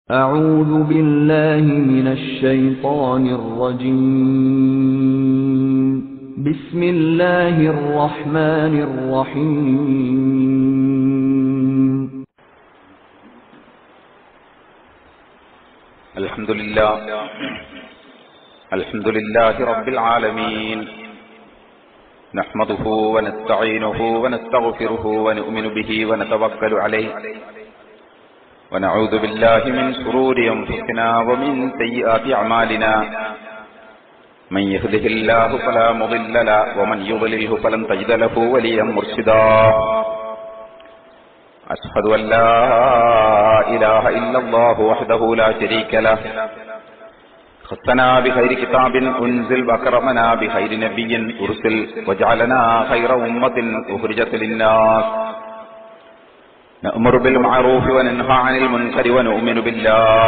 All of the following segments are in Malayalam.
أعوذ بالله من الشيطان الرجيم بسم الله الرحمن الرحيم الحمد لله رب العالمين نحمده ونستعينه ونستغفره ونؤمن به ونتوكل عليه ونعوذ بالله من شرور أنفسنا ومن سيئات أعمالنا من يهده الله فلا مضل له ومن يضلله فلن تجد له وليا مرشدا أشهد أن لا إله إلا الله وحده لا شريك له خصنا بخير كتاب أنزل وأكرمنا بخير نبي أرسل وجعلنا خير أمة أخرجت للناس نأمر بالمعروف وننهى عن المنكر ونؤمن بالله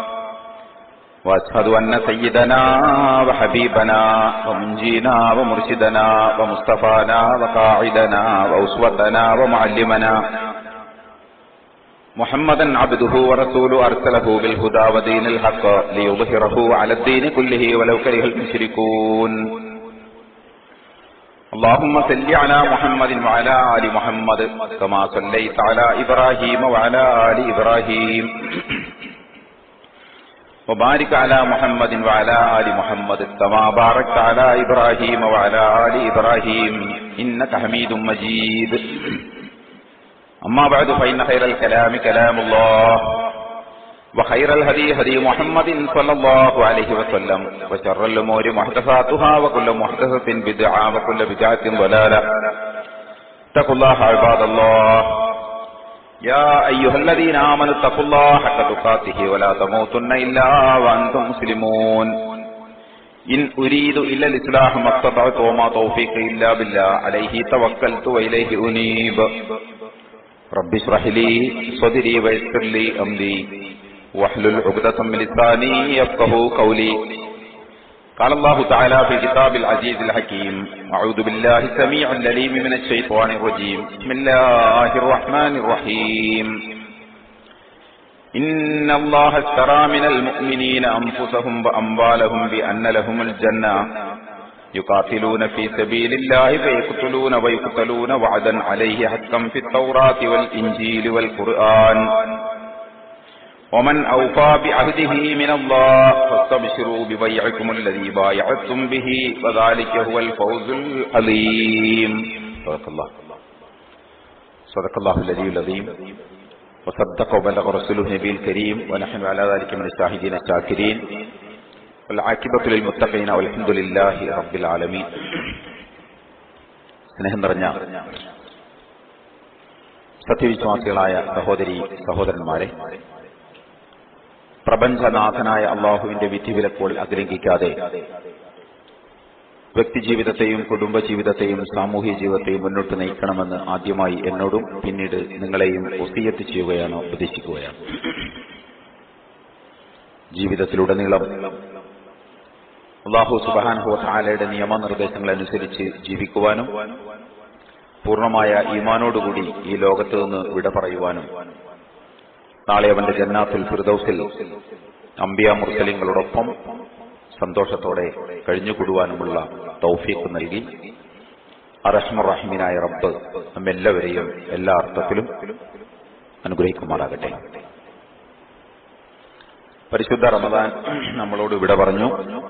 وأشهد أن سيدنا وحبيبنا ومنجينا ومرشدنا ومصطفانا وقاعدنا وأسوتنا ومعلمنا محمدا عبده ورسوله أرسله بالهدى ودين الحق ليظهره على الدين كله ولو كره المشركون اللهم صل على محمد وعلى آل محمد كما صليت على إبراهيم وعلى آل إبراهيم وبارك على محمد وعلى آل محمد كما باركت على إبراهيم وعلى آل إبراهيم إنك حميد مجيد أما بعد فإن خير الكلام كلام الله وخير الهدي هدي محمد صلى الله عليه وسلم وشر الأمور محدثاتها وكل محدثة بدعة وكل بدعة ضلالة اتقوا الله عباد الله يا أيها الذين آمنوا اتقوا الله حق تقاته ولا تموتن إلا وأنتم مسلمون إن أريد إلا الإصلاح ما استطعت وما توفيقي إلا بالله عليه توكلت وإليه أنيب رب اشرح لي صدري ويسر لي أمري واحلل عقدة من لساني يفقهوا قولي قال الله تعالى في الكتاب العزيز الحكيم أعوذ بالله السميع العليم من الشيطان الرجيم بسم الله الرحمن الرحيم إن الله اشترى من المؤمنين أنفسهم وأموالهم بأن لهم الجنة يقاتلون في سبيل الله فيقتلون ويقتلون وعدا عليه حقا في التوراة والإنجيل والقرآن ومن أوفى بعهده من الله فاستبشروا ببيعكم الذي بايعتم به وذلك هو الفوز العظيم. صدق الله العلي العظيم وصدق وبلغ رسوله النبي الكريم ونحن على ذلك من الشاهدين الشاكرين والعاقبة للمتقين والحمد لله رب العالمين. സ്നേഹം നിറഞ്ഞ സത്യവിശ്വാസികളായ സഹോദരി സഹോദരന്മാരെ, പ്രപഞ്ചനാഥനായ അള്ളാഹുവിന്റെ വിധിവിലക്കുകൾ അതിലംഘിക്കാതെ വ്യക്തിജീവിതത്തെയും കുടുംബജീവിതത്തെയും സാമൂഹ്യ ജീവിതത്തെയും മുന്നോട്ട് നയിക്കണമെന്ന് ആദ്യമായി എന്നോടും പിന്നീട് നിങ്ങളെയും വസിയത്ത് ചെയ്യുകയാണ്, ഉപദേശിക്കുകയാണ്. ജീവിതത്തിലുടനീളം അല്ലാഹു സുബ്ഹാനഹു വ തആലയുടെ നിയമനിർദ്ദേശങ്ങൾ അനുസരിച്ച് ജീവിക്കുവാനും പൂർണ്ണമായ ഈമാനോടുകൂടി ഈ ലോകത്ത് നിന്ന് വിട പറയുവാനും നാളെ അവന്റെ ജന്നാത്തുൽ ഫിർദൗസിൽ അംബിയാ മുർസലീങ്ങളോടൊപ്പം സന്തോഷത്തോടെ കഴിഞ്ഞുകൂടുവാനുമുള്ള തൗഫീഖ് നൽകി അർഹമർ റഹീമിനായ റബ്ബ് നമ്മെല്ലാവരെയും എല്ലാ അർത്ഥത്തിലും അനുഗ്രഹിക്കുമാറാകട്ടെ. പരിശുദ്ധ റമദാൻ നമ്മളോട് വിട പറഞ്ഞു.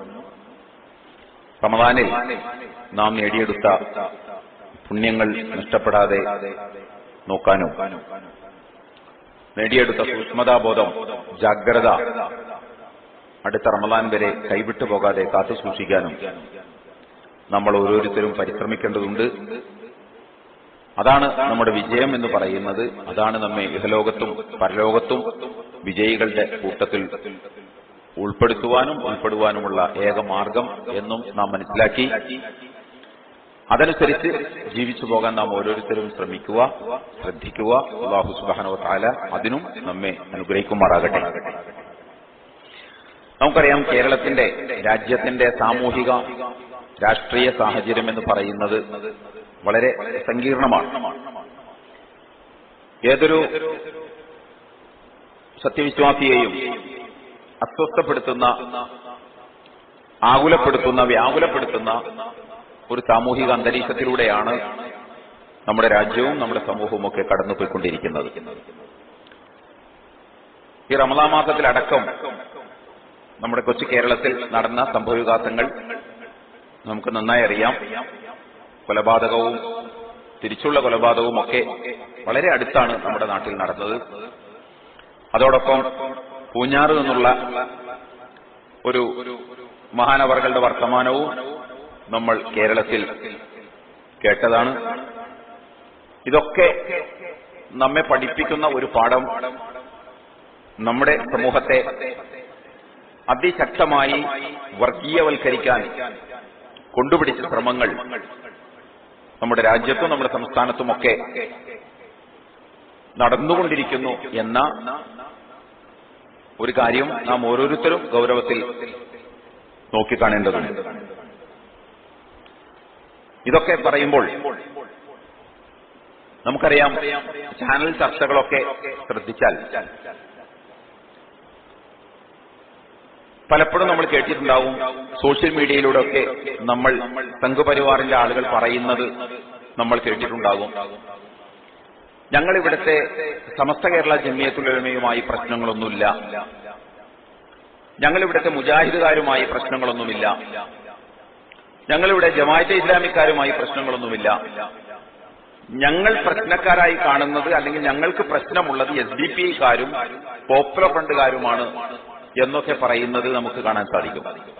റമദാനിൽ നാം നേടിയെടുത്ത പുണ്യങ്ങൾ നഷ്ടപ്പെടാതെ നോക്കാനും നേടിയെടുത്ത സൂക്ഷ്മതാബോധം, ജാഗ്രത അടുത്ത റമദാൻ വരെ കൈവിട്ടു പോകാതെ കാത്തു സൂക്ഷിക്കാനും നമ്മൾ ഓരോരുത്തരും പരിശ്രമിക്കേണ്ടതുണ്ട്. അതാണ് നമ്മുടെ വിജയം എന്ന് പറയുന്നത്. അതാണ് നമ്മെ ഇഹലോകത്തും പരലോകത്തും വിജയികളുടെ കൂട്ടത്തിൽ ഉൾപ്പെടുവാനുമുള്ള ഏക മാർഗം എന്നും നാം മനസ്സിലാക്കി അതനുസരിച്ച് ജീവിച്ചു പോകാൻ നാം ഓരോരുത്തരും ശ്രമിക്കുക, ശ്രദ്ധിക്കുക. അല്ലാഹു സുബ്ഹാനഹു വ തആല അതിനും നമ്മെ അനുഗ്രഹിക്കുമാറാകട്ടെ. നമുക്കറിയാം, കേരളത്തിന്റെ രാജ്യത്തിന്റെ സാമൂഹിക രാഷ്ട്രീയ സാഹചര്യം എന്ന് പറയുന്നത് വളരെ സങ്കീർണമാണ്. ഏതൊരു സത്യവിശ്വാസിയെയും അസ്വസ്ഥപ്പെടുത്തുന്ന, ആകുലപ്പെടുത്തുന്ന, വ്യാകുലപ്പെടുത്തുന്ന ഒരു സാമൂഹിക അന്തരീക്ഷത്തിലൂടെയാണ് നമ്മുടെ രാജ്യവും നമ്മുടെ സമൂഹവും ഒക്കെ കടന്നുപോയിക്കൊണ്ടിരിക്കുന്നത്. ഈ റമദാൻ മാസത്തിലടക്കം നമ്മുടെ കൊച്ചു കേരളത്തിൽ നടന്ന സംഭവവികാസങ്ങൾ നമുക്ക് നന്നായി അറിയാം. കൊലപാതകവും തിരിച്ചുള്ള കൊലപാതകവും ഒക്കെ വളരെ അടുത്താണ് നമ്മുടെ നാട്ടിൽ നടന്നത്. അതോടൊപ്പം പൂഞ്ഞാറ് നിന്നുള്ള ഒരു മഹാനവറുകളുടെ വർത്തമാനവും നമ്മൾ കേരളത്തിൽ കേട്ടതാണ്. ഇതൊക്കെ നമ്മെ പഠിപ്പിക്കുന്ന ഒരു പാഠം നമ്മുടെ സമൂഹത്തെ അതിശക്തമായി വർഗീയവൽക്കരിക്കാൻ കൊണ്ടുപിടിച്ച ശ്രമങ്ങൾ നമ്മുടെ രാജ്യത്തും നമ്മുടെ സംസ്ഥാനത്തുമൊക്കെ നടന്നുകൊണ്ടിരിക്കുന്നു എന്ന ഒരു കാര്യം നാം ഓരോരുത്തരും ഗൗരവത്തിൽ നോക്കിക്കാണേണ്ടതുണ്ട്. ഇതൊക്കെ പറയുമ്പോൾ നമുക്കറിയാം, ചാനൽ ചർച്ചകളൊക്കെ ശ്രദ്ധിച്ചാൽ പലപ്പോഴും നമ്മൾ കേട്ടിട്ടുണ്ടാവും, സോഷ്യൽ മീഡിയയിലൂടെയൊക്കെ നമ്മൾ സംഘപരിവാറിന്റെ ആളുകൾ പറയുന്നത് നമ്മൾ കേട്ടിട്ടുണ്ടാകും. ഞങ്ങളിവിടുത്തെ സമസ്ത കേരള ജമിയത്തുൽ ഉലമയുമായി പ്രശ്നങ്ങളൊന്നുമില്ല, ഞങ്ങളിവിടുത്തെ മുജാഹിദുകാരുമായി പ്രശ്നങ്ങളൊന്നുമില്ല, ഞങ്ങളിവിടെ ജമാഅത്തെ ഇസ്ലാമിക്കാരുമായി പ്രശ്നങ്ങളൊന്നുമില്ല, ഞങ്ങൾ പ്രശ്നക്കാരായി കാണുന്നത് അല്ലെങ്കിൽ ഞങ്ങൾക്ക് പ്രശ്നമുള്ളത് SDPIക്കാരും പോപ്പുലർ ഫ്രണ്ടുകാരുമാണ് എന്നൊക്കെ പറയുന്നത് നമുക്ക് കാണാൻ സാധിക്കും.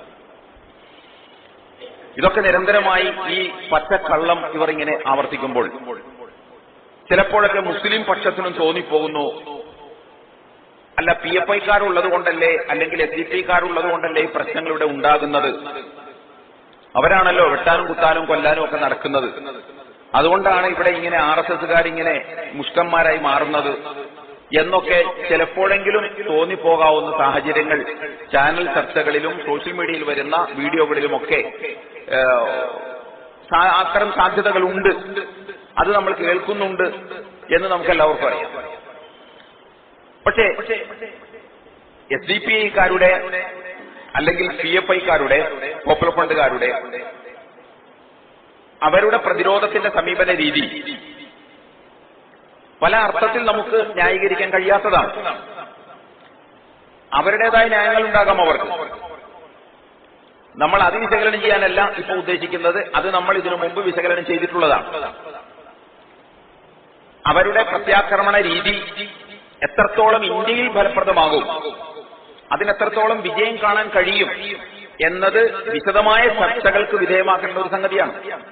ഇതൊക്കെ നിരന്തരമായി ഈ പച്ചക്കള്ളം ഇവർ ഇങ്ങനെ ആവർത്തിക്കുമ്പോൾ ചിലപ്പോഴൊക്കെ മുസ്ലിം പക്ഷത്തിനും തോന്നിപ്പോകുന്നു, അല്ല PFIക്കാരുള്ളത് കൊണ്ടല്ലേ അല്ലെങ്കിൽ SDPIക്കാരുള്ളത് കൊണ്ടല്ലേ ഈ പ്രശ്നങ്ങൾ ഇവിടെ ഉണ്ടാകുന്നത്, അവരാണല്ലോ വെട്ടാനും കുത്താനും കൊല്ലാനും ഒക്കെ നടക്കുന്നത്, അതുകൊണ്ടാണ് ഇവിടെ ഇങ്ങനെ RSSകാരിങ്ങനെ മുഷ്കന്മാരായി മാറുന്നത് എന്നൊക്കെ ചിലപ്പോഴെങ്കിലും തോന്നിപ്പോകാവുന്ന സാഹചര്യങ്ങൾ ചാനൽ ചർച്ചകളിലും സോഷ്യൽ മീഡിയയിൽ വരുന്ന വീഡിയോകളിലുമൊക്കെ അത്തരം സാധ്യതകളുണ്ട്. അത് നമ്മൾ കേൾക്കുന്നുണ്ട് എന്ന് നമുക്കെല്ലാവർക്കും അറിയാം. പക്ഷേ SDPIക്കാരുടെ അല്ലെങ്കിൽ PFIക്കാരുടെ പോപ്പുലർ ഫ്രണ്ടുകാരുടെ അവരുടെ പ്രതിരോധത്തിന്റെ സമീപന രീതി പല അർത്ഥത്തിൽ നമുക്ക് ന്യായീകരിക്കാൻ കഴിയാത്തതാണ്. അവരുടേതായ ന്യായങ്ങൾ ഉണ്ടാകാം അവർക്ക്. നമ്മൾ അത് വിശകലനം ചെയ്യാനല്ല ഇപ്പോൾ ഉദ്ദേശിക്കുന്നത്, അത് നമ്മൾ ഇതിനു മുമ്പ് വിശകലനം ചെയ്തിട്ടുള്ളതാണ്. അവരുടെ പ്രത്യാക്രമണ രീതി എത്രത്തോളം ഇന്ത്യയിൽ ഫലപ്രദമാകും, അതിനെത്രത്തോളം വിജയം കാണാൻ കഴിയും എന്നത് വിശദമായ ചർച്ചകൾക്ക് വിധേയമാക്കേണ്ട ഒരു സംഗതിയാണ്.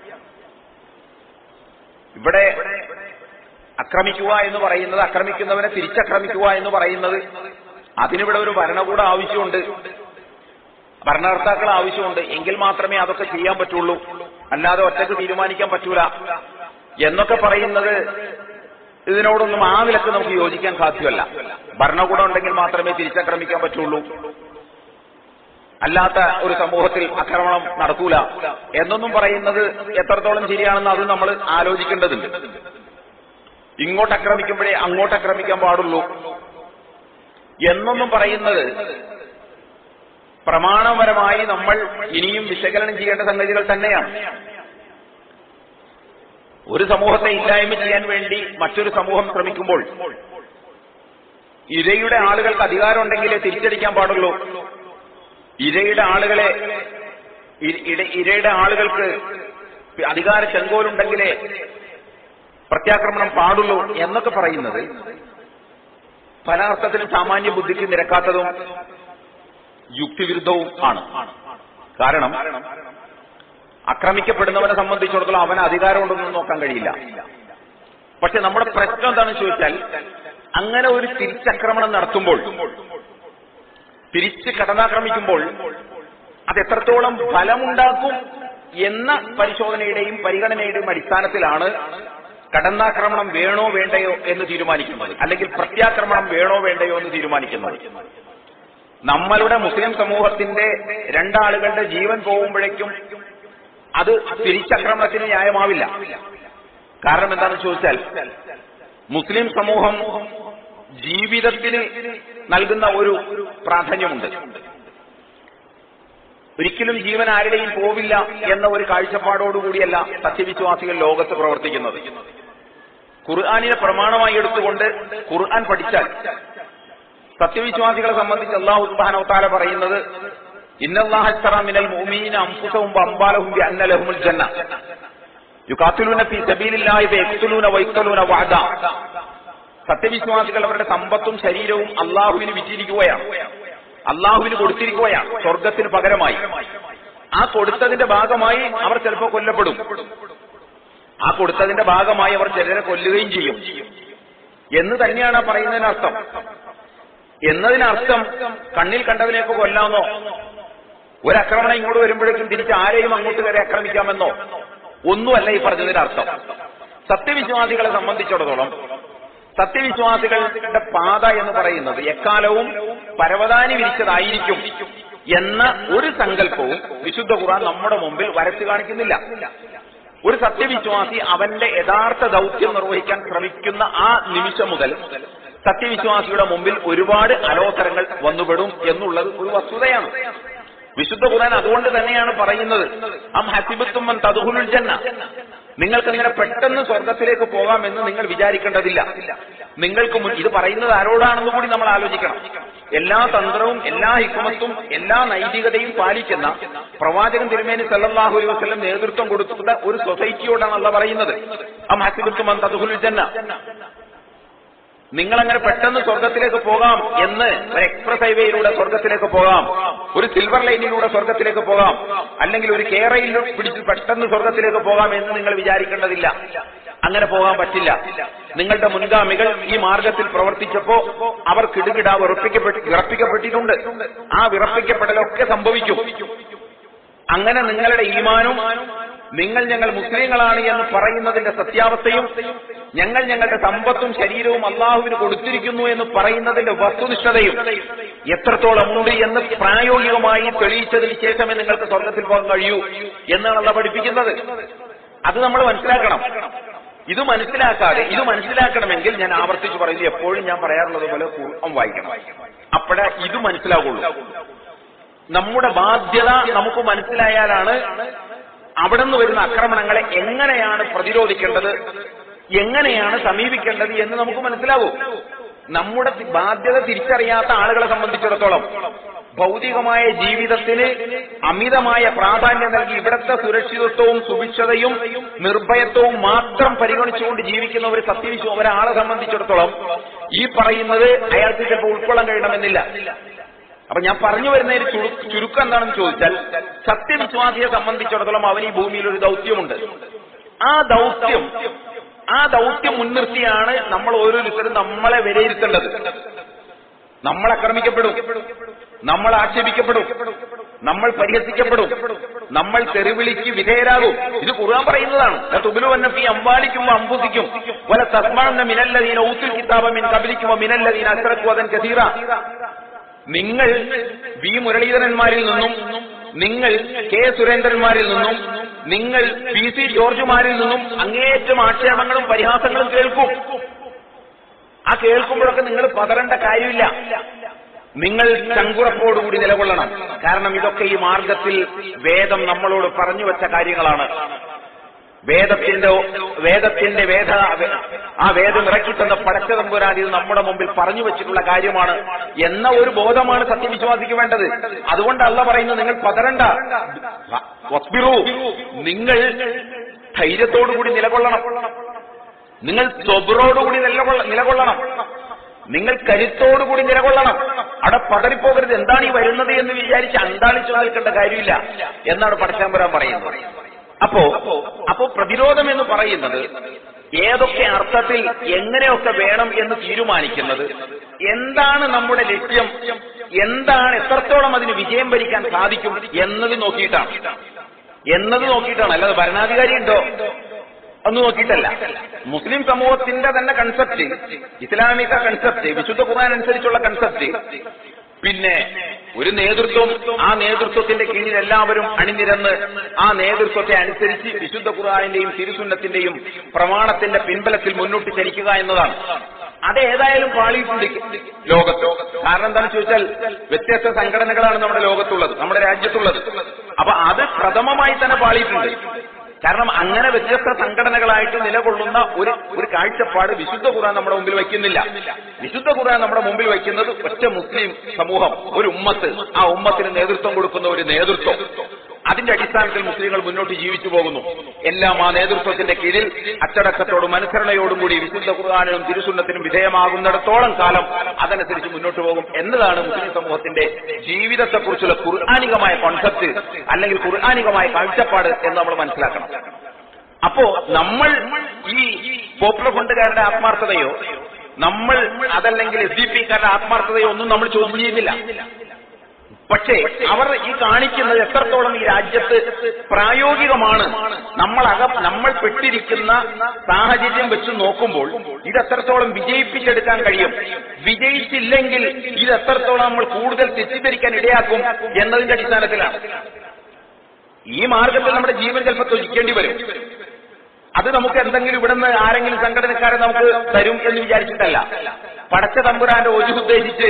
ഇവിടെ ആക്രമിക്കുക എന്ന് പറയുന്നത്, ആക്രമിക്കുന്നവനെ തിരിച്ചാക്രമിക്കുക എന്ന് പറയുന്നത്, അതിനിവിടെ ഒരു ഭരണകൂടം ആവശ്യമുണ്ട്, ഭരണകർത്താക്കൾ ആവശ്യമുണ്ട്. എങ്കിൽ മാത്രമേ അതൊക്കെ ചെയ്യാൻ പറ്റുള്ളൂ, അല്ലാതെ ഒറ്റയ്ക്ക് തീരുമാനിക്കാൻ പറ്റൂല എന്നൊക്കെ പറയുന്നത് ഇതിനോടൊന്നും ആ നിലക്ക് നമുക്ക് യോജിക്കാൻ സാധ്യമല്ല. ഭരണകൂടം ഉണ്ടെങ്കിൽ മാത്രമേ തിരിച്ചാക്രമിക്കാൻ പറ്റുള്ളൂ, അല്ലാത്ത ഒരു സമൂഹത്തിൽ ആക്രമണം നടക്കൂല എന്നൊന്നും പറയുന്നത് എത്രത്തോളം ശരിയാണെന്ന് അത് നമ്മൾ ആലോചിക്കേണ്ടതുണ്ട്. ഇങ്ങോട്ട് ആക്രമിക്കുമ്പോഴേ അങ്ങോട്ട് ആക്രമിക്കാൻ പാടുള്ളൂ എന്നൊന്നും പറയുന്നത് പ്രമാണപരമായി നമ്മൾ ഇനിയും വിശകലനം ചെയ്യേണ്ട സംഗതികൾ തന്നെയാണ്. ഒരു സമൂഹത്തെ ഇല്ലായ്മ ചെയ്യാൻ വേണ്ടി മറ്റൊരു സമൂഹം ശ്രമിക്കുമ്പോൾ ഇരയുടെ ആളുകൾക്ക് അധികാരമുണ്ടെങ്കിലേ തിരിച്ചടിക്കാൻ പാടുള്ളൂ, ഇരയുടെ ആളുകൾക്ക് അധികാര ചെങ്കോലുണ്ടെങ്കിലേ പ്രത്യാക്രമണം പാടുള്ളൂ എന്നൊക്കെ പറയുന്നത് പല അർത്ഥത്തിലും സാമാന്യ ബുദ്ധിക്ക് നിരക്കാത്തതും യുക്തിവിരുദ്ധവും ആണ്. കാരണം ആക്രമിക്കപ്പെടുന്നവനെ സംബന്ധിച്ചിടത്തോളം അവന് അധികാരമുണ്ടെന്നൊന്നും നോക്കാൻ കഴിയില്ല. പക്ഷെ നമ്മുടെ പ്രശ്നം എന്താണെന്ന് ചോദിച്ചാൽ, അങ്ങനെ ഒരു തിരിച്ചാക്രമണം നടത്തുമ്പോൾ, തിരിച്ച് കടന്നാക്രമിക്കുമ്പോൾ അത് എത്രത്തോളം ഫലമുണ്ടാക്കും എന്ന പരിശോധനയുടെയും പരിഗണനയുടെയും അടിസ്ഥാനത്തിലാണ് കടന്നാക്രമണം വേണോ വേണ്ടയോ എന്ന് തീരുമാനിക്കുന്നത്, അല്ലെങ്കിൽ പ്രത്യാക്രമണം വേണോ വേണ്ടയോ എന്ന് തീരുമാനിക്കുന്നത്. നമ്മളുടെ മുസ്ലിം സമൂഹത്തിന്റെ രണ്ടാളുകളുടെ ജീവൻ പോകുമ്പോഴേക്കും അത് തിരിച്ചാക്രമണത്തിന് ന്യായമാവില്ല. കാരണം എന്താണെന്ന് ചോദിച്ചാൽ, മുസ്ലിം സമൂഹം ജീവിതത്തിന് നൽകുന്ന ഒരു പ്രാധാന്യമുണ്ട്. ഒരിക്കലും ജീവൻ ആരുടെയും പോവില്ല എന്ന ഒരു കാഴ്ചപ്പാടോടുകൂടിയല്ല സത്യവിശ്വാസികൾ ലോകത്ത് പ്രവർത്തിക്കുന്നത്. ഖുർആനിനെ പ്രമാണമായി എടുത്തുകൊണ്ട് ഖുർആൻ പഠിച്ചാൽ സത്യവിശ്വാസികളെ സംബന്ധിച്ച് അല്ലാഹു സുബ്ഹാനഹു വ തആല പറയുന്നത് ഇന്നല്ലാഹ അശ്തറ മിനൽ മുഅ്മിനീന അൻഫുസഹും വഅംവാലഹും ബിഅന്ന ലഹുമുൽ ജന്ന യുഖാതിലൂന ഫീ സബീലില്ലാഹി ഫയഖ്തുലൂന വയഖ്തുലൂന വഅദ. സത്യവിശ്വാസികൾ അവരുടെ സമ്പത്തും ശരീരവും അല്ലാഹുവിന് വിറ്റിരിക്കുകയാണ്, അല്ലാഹുവിന് കൊടുത്തിരിക്കുകയാണ് സ്വർഗത്തിന് പകരമായി. ആ കൊടുത്തതിന്റെ ഭാഗമായി അവർ ചിലപ്പോൾ കൊല്ലപ്പെടും, ആ കൊടുത്തതിന്റെ ഭാഗമായി അവർ ചിലരെ കൊല്ലുകയും ചെയ്യും എന്ന് തന്നെയാണ് ആ പറയുന്നതിനർത്ഥം. എന്നതിനർത്ഥം കണ്ണിൽ കണ്ടതിനെയൊക്കെ കൊല്ലാമെന്നോ ഒരാക്രമണം ഇങ്ങോട്ട് വരുമ്പോഴേക്കും തിരിച്ച് ആരെയും അങ്ങോട്ട് കയറി ആക്രമിക്കാമെന്നോ ഒന്നുമല്ല ഈ പറഞ്ഞതിനർത്ഥം. സത്യവിശ്വാസികളെ സംബന്ധിച്ചിടത്തോളം സത്യവിശ്വാസികളുടെ പാത എന്ന് പറയുന്നത് എക്കാലവും പരവതാനി വിരിച്ചതായിരിക്കും എന്ന ഒരു സങ്കല്പവും വിശുദ്ധ ഖുർആൻ നമ്മുടെ മുമ്പിൽ വരച്ചു കാണിക്കുന്നില്ല. ഒരു സത്യവിശ്വാസി അവന്റെ യഥാർത്ഥ ദൗത്യം നിർവഹിക്കാൻ ശ്രമിക്കുന്ന ആ നിമിഷം മുതൽ സത്യവിശ്വാസിയുടെ മുമ്പിൽ ഒരുപാട് അലോസരങ്ങൾ വന്നുപെടും എന്നുള്ളത് ഒരു വസ്തുതയാണ്. വിശുദ്ധ ഖുർആൻ അതുകൊണ്ട് തന്നെയാണ് പറയുന്നത് അം ഹസിബത്തും അൻ തദ്ഖുലുൽ ജന്ന, നിങ്ങൾക്കങ്ങനെ പെട്ടെന്ന് സ്വർഗത്തിലേക്ക് പോകാമെന്ന് നിങ്ങൾ വിചാരിക്കേണ്ടതില്ല. നിങ്ങൾക്ക് ഇത് പറയുന്നത് ആരോടാണെന്ന് കൂടി നമ്മൾ ആലോചിക്കണം. എല്ലാ തന്ത്രവും എല്ലാ ഹിക്മത്തും എല്ലാ നൈതികതയും പാലിക്കുന്ന പ്രവാചകൻ തിരുമേനി സല്ലല്ലാഹു അലൈഹി വസല്ലം നേതൃത്വം കൊടുക്കുന്ന ഒരു സൊസൈറ്റിയോടാണ് അല്ലാഹു പറയുന്നത് അം ഹസിബത്തും അൻ തദ്ഖുലുൽ ജന്ന, നിങ്ങളങ്ങനെ പെട്ടെന്ന് സ്വർഗത്തിലേക്ക് പോകാം എന്ന് ഒരു എക്സ്പ്രസ് ഹൈവേയിലൂടെ സ്വർഗത്തിലേക്ക് പോകാം, ഒരു സിൽവർ ലൈനിലൂടെ സ്വർഗത്തിലേക്ക് പോകാം, അല്ലെങ്കിൽ ഒരു കേരയിൽ പിടിച്ച് പെട്ടെന്ന് സ്വർഗത്തിലേക്ക് പോകാം എന്ന് നിങ്ങൾ വിചാരിക്കേണ്ടതില്ല. അങ്ങനെ പോകാൻ പറ്റില്ല. നിങ്ങളുടെ മുൻഗാമികൾ ഈ മാർഗത്തിൽ പ്രവർത്തിച്ചപ്പോ അവർ കിടുകിട വിറപ്പിക്കപ്പെട്ടിട്ടുണ്ട്. ആ വിറപ്പിക്കപ്പെടലൊക്കെ സംഭവിക്കും. അങ്ങനെ നിങ്ങളുടെ ഈമാനും ഞങ്ങൾ മുസ്ലിങ്ങളാണ് എന്ന് പറയുന്നതിന്റെ സത്യാവസ്ഥയും ഞങ്ങളുടെ സമ്പത്തും ശരീരവും അള്ളാഹുവിന് കൊടുത്തിരിക്കുന്നു എന്ന് പറയുന്നതിന്റെ വസ്തുനിഷ്ഠതയും എത്രത്തോളം ഉണ്ട് എന്ന് പ്രായോഗികമായി തെളിയിച്ചതിന് ശേഷമേ നിങ്ങൾക്ക് സ്വർഗത്തിൽ പോകാൻ കഴിയൂ എന്നാണ് അള്ളാഹു പഠിപ്പിക്കുന്നത്. അത് നമ്മൾ മനസ്സിലാക്കണം. ഇത് മനസ്സിലാക്കണമെങ്കിൽ ഞാൻ ആവർത്തിച്ച് പറയുന്നത് എപ്പോഴും ഞാൻ പറയാറുള്ളത് പോലെ ഖുർആൻ വായിക്കണം. അപ്പോഴേ ഇത് മനസ്സിലാകുള്ളൂ. നമ്മുടെ ബാധ്യത നമുക്ക് മനസ്സിലായാലാണ് അവിടെ നിന്ന് വരുന്ന ആക്രമണങ്ങളെ എങ്ങനെയാണ് പ്രതിരോധിക്കേണ്ടത്, എങ്ങനെയാണ് സമീപിക്കേണ്ടത് എന്ന് നമുക്ക് മനസ്സിലാവൂ. നമ്മുടെ ബാധ്യത തിരിച്ചറിയാത്ത ആളുകളെ സംബന്ധിച്ചിടത്തോളം ഭൗതികമായ ജീവിതത്തിന് അമിതമായ പ്രാധാന്യം നൽകി ഇവിടത്തെ സുരക്ഷിതത്വവും സുഭിക്ഷതയും നിർഭയത്വവും മാത്രം പരിഗണിച്ചുകൊണ്ട് ജീവിക്കുന്ന ഒരു സത്യവിശ്വാസം ഒരാളെ സംബന്ധിച്ചിടത്തോളം ഈ പറയുന്നത് അയാൾക്ക് ചിലപ്പോൾ ഉൾക്കൊള്ളാൻ കഴിയണമെന്നില്ല. അപ്പൊ ഞാൻ പറഞ്ഞു വരുന്നതിന് ചുരുക്കം എന്താണെന്ന് ചോദിച്ചാൽ സത്യവിശ്വാസിയെ സംബന്ധിച്ചിടത്തോളം അവന് ഈ ഭൂമിയിൽ ഒരു ദൗത്യമുണ്ട്. ആ ദൗത്യം മുൻനിർത്തിയാണ് നമ്മൾ ഓരോരുത്തരും നമ്മളെ വിലയിരുത്തേണ്ടത്. നമ്മൾ ആക്രമിക്കപ്പെടും, നമ്മൾ ആക്ഷേപിക്കപ്പെടും, നമ്മൾ പരിഹസിക്കപ്പെടും, നമ്മൾ തെറിവിളിക്ക് വിധേയരാകും. ഇത് ഖുർആൻ പറയുന്നതാണ്. തുബ്ലുവന്ന ഫീ അംവാലിക്കും വഅൻഫുസിക്കും വല തസ്മഉന്ന മിനല്ലദീന ഊതുൽ കിതാബ മിൻ ഖബ്ലിക്കും വമിനല്ലദീന അശ്റകൂ അദൻ കസീറ. നിങ്ങൾ വി മുരളീധരന്മാരിൽ നിന്നും, നിങ്ങൾ കെ സുരേന്ദ്രന്മാരിൽ നിന്നും, നിങ്ങൾ പി സി ജോർജുമാരിൽ നിന്നും അങ്ങേയറ്റം ആക്ഷേപങ്ങളും പരിഹാസങ്ങളും കേൾക്കും. ആ കേൾക്കുമ്പോഴൊക്കെ നിങ്ങൾ പതറേണ്ട കാര്യമില്ല. നിങ്ങൾ ചങ്കുറപ്പോടുകൂടി നിലകൊള്ളണം. കാരണം ഇതൊക്കെ ഈ മാർഗത്തിൽ വേദം നമ്മളോട് പറഞ്ഞു വെച്ച കാര്യങ്ങളാണ്. ആ വേദം ഇറക്കിത്തന്ന പടച്ചതമ്പുരാൻ ഇത് നമ്മുടെ മുമ്പിൽ പറഞ്ഞു വെച്ചിട്ടുള്ള കാര്യമാണ് എന്ന ഒരു ബോധമാണ് സത്യവിശ്വാസിക്ക് വേണ്ടത്. അതുകൊണ്ട് അല്ലാഹു പറയുന്നത് നിങ്ങൾ പതറണ്ട, വസ്ബിറു, നിങ്ങൾ ധൈര്യത്തോടുകൂടി നിലകൊള്ളണം, നിങ്ങൾ സ്വബ്റോടുകൂടി നിലകൊള്ളണം, നിങ്ങൾ കരുത്തോടുകൂടി നിലകൊള്ളണം. അവിടെ പതറിപ്പോകരുത്. എന്താണ് ഈ വരുന്നത് എന്ന് വിചാരിച്ച് അന്താളിച്ചു നിൽക്കേണ്ട കാര്യമില്ല എന്നാണ് പടച്ചതമ്പുരാൻ പറയുന്നത്. അപ്പോ പ്രതിരോധം എന്ന് പറയുന്നത് ഏതൊക്കെ അർത്ഥത്തിൽ എങ്ങനെയൊക്കെ വേണം എന്ന് തീരുമാനിക്കുന്നത്, എന്താണ് നമ്മുടെ ലക്ഷ്യം, എന്താണ് എത്രത്തോളം അതിന് വിജയം വരിക്കാൻ സാധിക്കും എന്നത് നോക്കിയിട്ടാണ്. അല്ലാതെ ഭരണാധികാരി ഉണ്ടോ ഒന്ന് നോക്കിയിട്ടല്ല. മുസ്ലിം സമൂഹത്തിന്റെ തന്നെ കൺസെപ്റ്റ്, ഇസ്ലാമിക കൺസെപ്റ്റ്, വിശുദ്ധ ഖുർആൻ അനുസരിച്ചുള്ള കൺസെപ്റ്റ്, പിന്നെ ഒരു നേതൃത്വം, ആ നേതൃത്വത്തിന്റെ കീഴിൽ എല്ലാവരും അണിനിരന്ന് ആ നേതൃത്വത്തെ അനുസരിച്ച് വിശുദ്ധ ഖുർആനിന്റെയും തിരുസുന്നത്തിന്റെയും പ്രമാണത്തിന്റെ പിൻബലത്തിൽ മുന്നോട്ട് ചലിക്കുക എന്നതാണ്. അതേതായാലും പാളിയിട്ടുണ്ട് ലോകത്ത്. കാരണം എന്താണെന്ന് ചോദിച്ചാൽ വ്യത്യസ്ത സംഘടനകളാണ് നമ്മുടെ ലോകത്തുള്ളത്, നമ്മുടെ രാജ്യത്തുള്ളത്. അപ്പൊ അത് പ്രഥമമായി തന്നെ പാളിയിട്ടുണ്ട്. കാരണം അങ്ങനെ വ്യത്യസ്ത സംഘടനകളായിട്ട് നിലകൊള്ളുന്ന ഒരു കാഴ്ചപ്പാട് വിശുദ്ധ ഖുർആൻ നമ്മുടെ മുമ്പിൽ വയ്ക്കുന്നില്ല. വിശുദ്ധ ഖുർആൻ നമ്മുടെ മുമ്പിൽ വയ്ക്കുന്നത് ഒറ്റ മുസ്ലിം സമൂഹം, ഒരു ഉമ്മത്ത്, ആ ഉമ്മത്തിന് നേതൃത്വം കൊടുക്കുന്ന ഒരു നേതൃത്വം. അതിന്റെ അടിസ്ഥാനത്തിൽ മുസ്ലിങ്ങൾ മുന്നോട്ട് ജീവിച്ചു പോകുന്നു. എല്ലാം ആ നേതൃത്വത്തിന്റെ കീഴിൽ അച്ചടക്കത്തോടും അനുസരണയോടും കൂടി വിശുദ്ധ ഖുർആനിനും തിരുസുന്നത്തിനും വിധേയമാകുന്നിടത്തോളം കാലം അതനുസരിച്ച് മുന്നോട്ട് പോകും എന്നതാണ് മുസ്ലിം സമൂഹത്തിന്റെ ജീവിതത്തെക്കുറിച്ചുള്ള ഖുർആനികമായ കോൺസെപ്റ്റ് അല്ലെങ്കിൽ ഖുർആനികമായ കാഴ്ചപ്പാട് എന്ന് നമ്മൾ മനസ്സിലാക്കണം. അപ്പോ നമ്മൾ ഈ പോപ്പുലർ ഫണ്ടുകാരുടെ ആത്മാർത്ഥതയോ നമ്മൾ അതല്ലെങ്കിൽ SDP-ക്കാരുടെ ആത്മാർത്ഥതയോ ഒന്നും നമ്മൾ ചോദ്യം ചെയ്യുന്നില്ല. പക്ഷേ അവർ ഈ കാണിക്കുന്നത് എത്രത്തോളം ഈ രാജ്യത്ത് പ്രായോഗികമാണ്, നമ്മൾ പെട്ടിരിക്കുന്ന സാഹചര്യം വെച്ച് നോക്കുമ്പോൾ ഇത് എത്രത്തോളം വിജയിപ്പിച്ചെടുക്കാൻ കഴിയും, വിജയിച്ചില്ലെങ്കിൽ ഇത് എത്രത്തോളം നമ്മൾ കൂടുതൽ തെറ്റിദ്ധരിക്കാൻ ഇടയാക്കും എന്നതിന്റെ അടിസ്ഥാനത്തിലാണ്. ഈ മാർഗത്തിൽ നമ്മുടെ ജീവൻ ചിലപ്പോൾ ത്യജിക്കേണ്ടി വരും. അത് നമുക്ക് എന്തെങ്കിലും ഇവിടുന്ന് ആരെങ്കിലും സംഘടനക്കാരെ നമുക്ക് തരും എന്ന് വിചാരിച്ചിട്ടല്ല, പടച്ച തമ്പുരാന്റെ ഒജു ഉദ്ദേശിച്ച്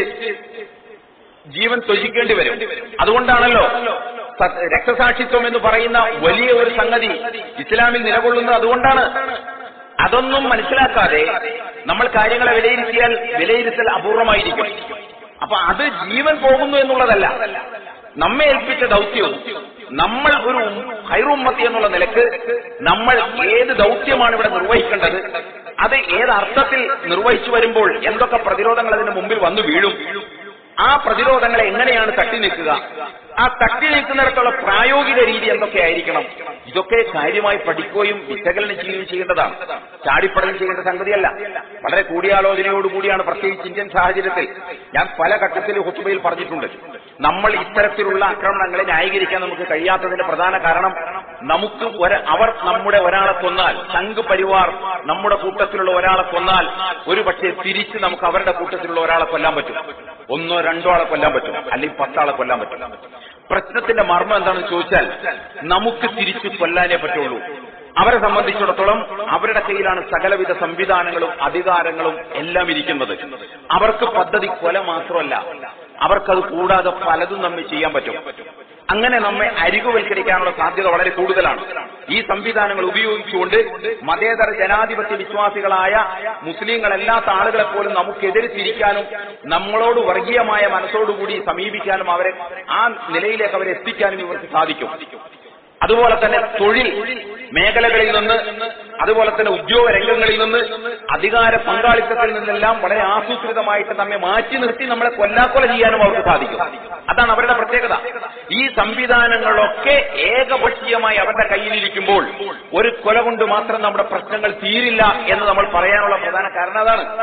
ജീവൻ ത്യജിക്കേണ്ടി വരും. അതുകൊണ്ടാണല്ലോ രക്തസാക്ഷിത്വം എന്ന് പറയുന്ന വലിയ ഒരു സംഗതി ഇസ്ലാമിൽ നിലകൊള്ളുന്നത്. അതുകൊണ്ടാണ്. അതൊന്നും മനസ്സിലാക്കാതെ നമ്മൾ കാര്യങ്ങളെ വിലയിരുത്തൽ അപൂർവമായിരിക്കും. അപ്പൊ അത് ജീവൻ പോകുന്നു എന്നുള്ളതല്ല, നമ്മെ ഏൽപ്പിച്ച ദൗത്യവും നമ്മൾ ഒരു ഖൈറുമ്മത്തി എന്നുള്ള നിലക്ക് നമ്മൾ ഏത് ദൗത്യമാണ് ഇവിടെ നിർവഹിക്കേണ്ടത്, അത് ഏത് അർത്ഥത്തിൽ നിർവഹിച്ചു വരുമ്പോൾ എന്തൊക്കെ പ്രതിരോധങ്ങൾ അതിന് മുമ്പിൽ വന്നു വീഴും, ആ പ്രതിരോധങ്ങളെ എങ്ങനെയാണ് തട്ടി നിൽക്കുക, ആ തട്ടി നിൽക്കുന്നിടത്തുള്ള പ്രായോഗിക രീതി എന്തൊക്കെയായിരിക്കണം, ഇതൊക്കെ കാര്യമായി പഠിക്കുകയും വിശകലനം ചെയ്യുകയും ചെയ്യേണ്ടതാണ്. ചാടിപ്പടലും ചെയ്യേണ്ട സംഗതിയല്ല. വളരെ കൂടിയാലോചനയോടുകൂടിയാണ്, പ്രത്യേകിച്ച് ഇന്ത്യൻ സാഹചര്യത്തിൽ. ഞാൻ പല ഘട്ടത്തിൽ ഹുതുബയിൽ പറഞ്ഞിട്ടുണ്ട്, നമ്മൾ ഇത്തരത്തിലുള്ള ആക്രമണങ്ങളെ ന്യായീകരിക്കാൻ നമുക്ക് കഴിയാത്തതിന്റെ പ്രധാന കാരണം അവർ നമ്മുടെ ഒരാളെ കൊന്നാൽ, സംഘ് പരിവാർ നമ്മുടെ കൂട്ടത്തിലുള്ള ഒരാളെ കൊന്നാൽ ഒരു പക്ഷേ തിരിച്ച് നമുക്ക് അവരുടെ കൂട്ടത്തിലുള്ള ഒരാളെ കൊല്ലാൻ പറ്റും, 1 or 2 ആളെ കൊല്ലാൻ പറ്റും, അല്ലെങ്കിൽ 10 ആളെ കൊല്ലാൻ പറ്റും. പ്രശ്നത്തിന്റെ മർമ്മം എന്താണെന്ന് ചോദിച്ചാൽ നമുക്ക് തിരിച്ചു കൊല്ലാനേ പറ്റുള്ളൂ. അവരെ സംബന്ധിച്ചിടത്തോളം അവരുടെ കയ്യിലാണ് സകലവിധ സംവിധാനങ്ങളും അധികാരങ്ങളും എല്ലാം ഇരിക്കുന്നത്. അവർക്ക് പദ്ധതി കൊല മാത്രമല്ല, അവർക്കത് കൂടാതെ പലതും നമ്മെ ചെയ്യാൻ പറ്റും. അങ്ങനെ നമ്മെ അരികുവൽക്കരിക്കാനുള്ള സാധ്യത വളരെ കൂടുതലാണ്. ഈ സംവിധാനങ്ങൾ ഉപയോഗിച്ചുകൊണ്ട് മതേതര ജനാധിപത്യ വിശ്വാസികളായ മുസ്ലിങ്ങളല്ലാത്ത ആളുകളെ പോലും നമുക്കെതിരെ തിരിക്കാനും നമ്മളോട് വർഗീയമായ മനസ്സോടുകൂടി സമീപിക്കാനും അവരെ ആ നിലയിലേക്ക് അവരെ എത്തിക്കാനും ഇവർക്ക് സാധിക്കും. അതുപോലെ തന്നെ തൊഴിൽ മേഖലകളിൽ നിന്ന്, അതുപോലെ തന്നെ ഉദ്യോഗ രംഗങ്ങളിൽ നിന്ന്, അധികാര പങ്കാളിത്തത്തിൽ നിന്നെല്ലാം വളരെ ആസൂത്രിതമായിട്ട് നമ്മെ മാറ്റി നിർത്തി നമ്മളെ കൊല്ലാക്കൊല ചെയ്യാനും അവർക്ക് സാധിക്കും. അതാണ് അവരുടെ പ്രത്യേകത. ഈ സംവിധാനങ്ങളൊക്കെ ഏകപക്ഷീയമായി അവരുടെ കയ്യിലിരിക്കുമ്പോൾ ഒരു കൊല കൊണ്ട് മാത്രം നമ്മുടെ പ്രശ്നങ്ങൾ തീരില്ല എന്ന് നമ്മൾ പറയാനുള്ള പ്രധാന കാരണം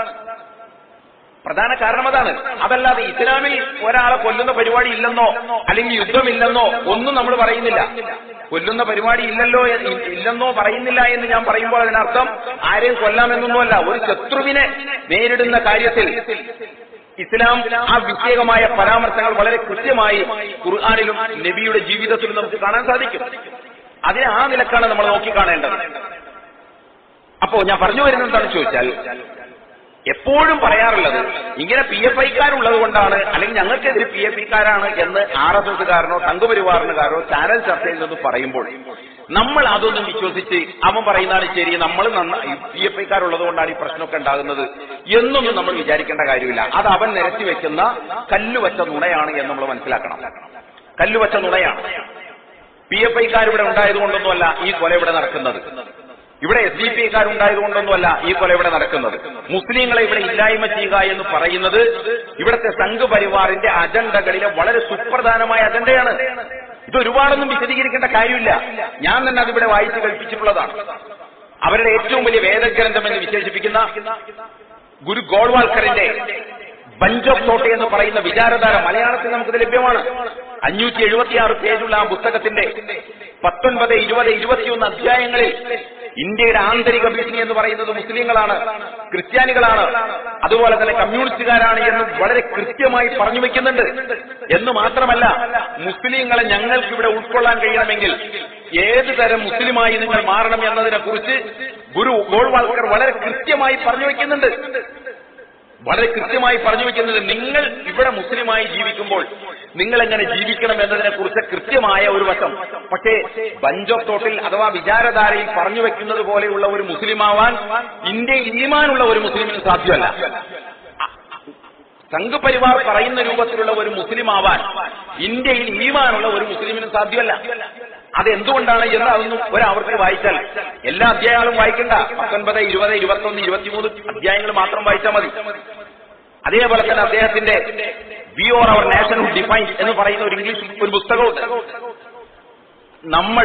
അതാണ്. അതല്ലാതെ ഇസ്ലാമിൽ ഒരാളെ കൊല്ലുന്ന പരിപാടി ഇല്ലെന്നോ അല്ലെങ്കിൽ യുദ്ധമില്ലെന്നോ ഒന്നും നമ്മൾ പറയുന്നില്ല. കൊല്ലുന്ന പരിപാടി ഇല്ലെന്നോ പറയുന്നില്ല എന്ന് ഞാൻ പറയുമ്പോൾ അതിനർത്ഥം ആരെയും കൊല്ലാമെന്നൊന്നുമല്ല. ഒരു ശത്രുവിനെ നേരിടുന്ന കാര്യത്തിൽ ഇസ്ലാം ആ വിഷയകമായ പരാമർശങ്ങൾ വളരെ കൃത്യമായി ഖുർആനിലും നബിയുടെ ജീവിതത്തിലും നമുക്ക് കാണാൻ സാധിക്കും. അതിനെ ആ നിലക്കാണ് നമ്മൾ നോക്കിക്കാണേണ്ടത്. അപ്പോ ഞാൻ പറഞ്ഞു വരുന്നത് എന്താണെന്ന് ചോദിച്ചാൽ, എപ്പോഴും പറയാറുള്ളത് ഇങ്ങനെ PFI-ക്കാരുള്ളത് കൊണ്ടാണ്, അല്ലെങ്കിൽ ഞങ്ങൾക്കെതിരെ PFI-ക്കാരാണ് എന്ന് RSSകാരനോ സംഘപരിവാറിനുകാരോ ചാനൽ ചർച്ചയിൽ നിന്ന് പറയുമ്പോൾ നമ്മൾ അതൊന്നും വിശ്വസിച്ച് അവൻ പറയുന്നതാണ് ശരി, നമ്മൾ PFI-ക്കാരുള്ളത് കൊണ്ടാണ് ഈ പ്രശ്നമൊക്കെ ഉണ്ടാകുന്നത് എന്നൊന്നും നമ്മൾ വിചാരിക്കേണ്ട കാര്യമില്ല. അത് അവൻ നിരത്തി വെക്കുന്ന കല്ലുവച്ച നുണയാണ് എന്ന് നമ്മൾ മനസ്സിലാക്കണം. കല്ലുവച്ച നുണയാണ്. PFI-ക്കാരിവിടെ ഉണ്ടായതുകൊണ്ടൊന്നുമല്ല ഈ കൊല ഇവിടെ നടക്കുന്നത്. ഇവിടെ SDP-ക്കാരുണ്ടായതുകൊണ്ടൊന്നുമല്ല ഈ കൊല ഇവിടെ നടക്കുന്നത്. മുസ്ലിങ്ങളെ ഇവിടെ ഇല്ലായ്മ ചെയ്യുക എന്ന് പറയുന്നത് ഇവിടുത്തെ സംഘ് പരിവാറിന്റെ അജണ്ടകളിലെ വളരെ സുപ്രധാനമായ അജണ്ടയാണ്. ഇത് ഒരുപാടൊന്നും വിശദീകരിക്കേണ്ട കാര്യമില്ല. ഞാൻ തന്നെ അതിവിടെ വായിച്ച് കൽപ്പിച്ചിട്ടുള്ളതാണ്. അവരുടെ ഏറ്റവും വലിയ വേദഗ്രന്ഥം എന്ന് വിശേഷിപ്പിക്കുന്ന ഗുരു ഗോൾവാൾക്കറിന്റെ ബഞ്ച് ഓഫ് തോട്ട് എന്ന് പറയുന്ന വിചാരധാര മലയാളത്തിൽ നമുക്കിത് ലഭ്യമാണ്. 576 പേജുള്ള ആ പുസ്തകത്തിന്റെ 19, 20, 21 അധ്യായങ്ങളിൽ ഇന്ത്യയുടെ ആന്തരിക ഭീഷണി എന്ന് പറയുന്നത് മുസ്ലിങ്ങളാണ്, ക്രിസ്ത്യാനികളാണ്, അതുപോലെ തന്നെ കമ്മ്യൂണിസ്റ്റുകാരാണ് എന്ന് വളരെ കൃത്യമായി പറഞ്ഞു വെക്കുന്നുണ്ട്. എന്ന് മാത്രമല്ല, മുസ്ലിങ്ങളെ ഞങ്ങൾക്ക് ഇവിടെ ഉൾക്കൊള്ളാൻ കഴിയണമെങ്കിൽ ഏത് തരം മുസ്ലിമായി നിങ്ങൾ മാറണം എന്നതിനെ കുറിച്ച് ഗുരു ഗോൾവാൾക്കർ വളരെ കൃത്യമായി പറഞ്ഞു വെക്കുന്നുണ്ട്. വളരെ കൃത്യമായി പറഞ്ഞു വെക്കുന്നത്, നിങ്ങൾ ഇവിടെ മുസ്ലിമായി ജീവിക്കുമ്പോൾ നിങ്ങൾ എങ്ങനെ ജീവിക്കണം എന്നതിനെ കുറിച്ച് കൃത്യമായ ഒരു വശം. പക്ഷേ ബഞ്ച് ഓഫ് തോട്ടിൽ അഥവാ വിചാരധാരയിൽ പറഞ്ഞു വെക്കുന്നത് പോലെയുള്ള ഒരു മുസ്ലിമാവാൻ ഇന്ത്യയിൽ ഈമാനുള്ള ഒരു മുസ്ലിമിന് സാധ്യമല്ല. സംഘ് പരിവാർ പറയുന്ന രൂപത്തിലുള്ള ഒരു മുസ്ലിമാവാൻ ഇന്ത്യയിൽ ഈമാനുള്ള ഒരു മുസ്ലിമിന് സാധ്യമല്ല. അതെന്തുകൊണ്ടാണ് എന്ന് അതൊന്നും ഒരാവർക്ക് വായിച്ചാൽ, എല്ലാ അധ്യായങ്ങളും വായിക്കണ്ട, 19, 20, 21, 23 അധ്യായങ്ങൾ മാത്രം വായിച്ചാൽ മതി. അതേപോലെ തന്നെ അദ്ദേഹത്തിന്റെ we or our nation defined എന്ന് പറയുന്ന ഒരു ഇംഗ്ലീഷ് ഒരു പുസ്തകമുണ്ട്. നമ്മൾ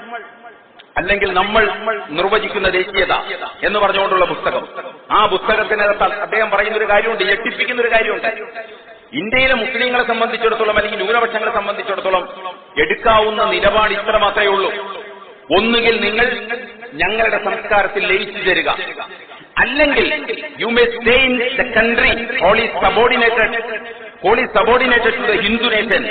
നിർവചിക്കുന്ന ദേശീയത എന്ന് പറഞ്ഞുകൊണ്ടുള്ള പുസ്തകം. ആ പുസ്തകത്തിനകത്ത് അദ്ദേഹം പറയുന്ന ഒരു കാര്യമുണ്ട്, ഞെട്ടിപ്പിക്കുന്ന ഒരു കാര്യമുണ്ട്. ഇന്ത്യയിലെ മുസ്ലിങ്ങളെ സംബന്ധിച്ചിടത്തോളം അല്ലെങ്കിൽ ന്യൂനപക്ഷങ്ങളെ സംബന്ധിച്ചിടത്തോളം എടുക്കാവുന്ന നിലപാട് ഇത്ര മാത്രമേ ഉള്ളൂ. ഒന്നുകിൽ നിങ്ങൾ ഞങ്ങളുടെ സംസ്കാരത്തിൽ ലയിച്ചു ചേരുക, അല്ലെങ്കിൽ you may stay in the country wholly subordinated to the Hindu nation,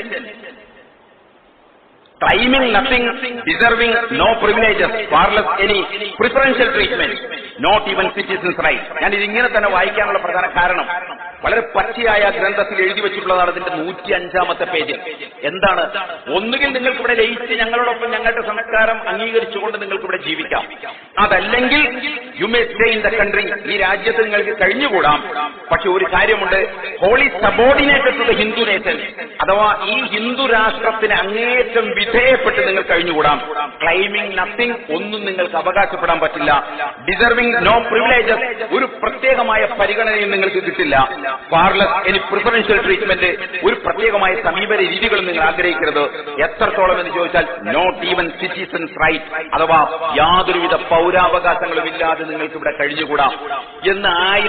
claiming nothing, deserving no privileges, far less any preferential treatment, not even citizens' rights. ഞാൻ ഇതിങ്ങനെ തന്നെ വായിക്കാനുള്ള പ്രധാന കാരണം വളരെ പച്ചയായ ഗ്രന്ഥത്തിൽ എഴുതി വെച്ചിട്ടുള്ളതാണ്. ഇതിന്റെ 105-ാമത്തെ പേജിൽ എന്താണ്? ഒന്നുകിൽ നിങ്ങൾക്ക് ഇവിടെ ലയിച്ച് ഞങ്ങളോടൊപ്പം ഞങ്ങളുടെ സംസ്കാരം അംഗീകരിച്ചുകൊണ്ട് നിങ്ങൾക്ക് ഇവിടെ ജീവിക്കാം, അതല്ലെങ്കിൽ you may stay in the country, ഈ രാജ്യത്ത് നിങ്ങൾക്ക് കഴിഞ്ഞുകൂടാം. പക്ഷെ ഒരു കാര്യമുണ്ട്, wholly subordinated to the Hindu nation, അഥവാ ഈ ഹിന്ദു രാഷ്ട്രത്തിന് അങ്ങേറ്റം വിധേയപ്പെട്ട് നിങ്ങൾ കഴിഞ്ഞുകൂടാം. ക്ലൈമിംഗ് നത്തിങ്, ഒന്നും നിങ്ങൾക്ക് അവകാശപ്പെടാൻ പറ്റില്ല. ഡിസർവിംഗ് നോ പ്രിവിലേജസ്, ഒരു പ്രത്യേകമായ പരിഗണനയും നിങ്ങൾക്ക് കിട്ടില്ല. ഫാർലെസ് എനി പ്രിഫറൻഷ്യൽ ട്രീറ്റ്മെന്റ്, ഒരു പ്രത്യേകമായ സമീപന രീതികളും നിങ്ങൾ ആഗ്രഹിക്കരുത്. എത്രത്തോളം എന്ന് ചോദിച്ചാൽ നോട്ട് ഈവൻ സിറ്റിസൺസ് റൈറ്റ്, അഥവാ യാതൊരുവിധ പൗരാവകാശങ്ങളും ഇല്ലാതെ നിങ്ങൾക്ക് ഇവിടെ കഴിഞ്ഞുകൂടാം എന്ന്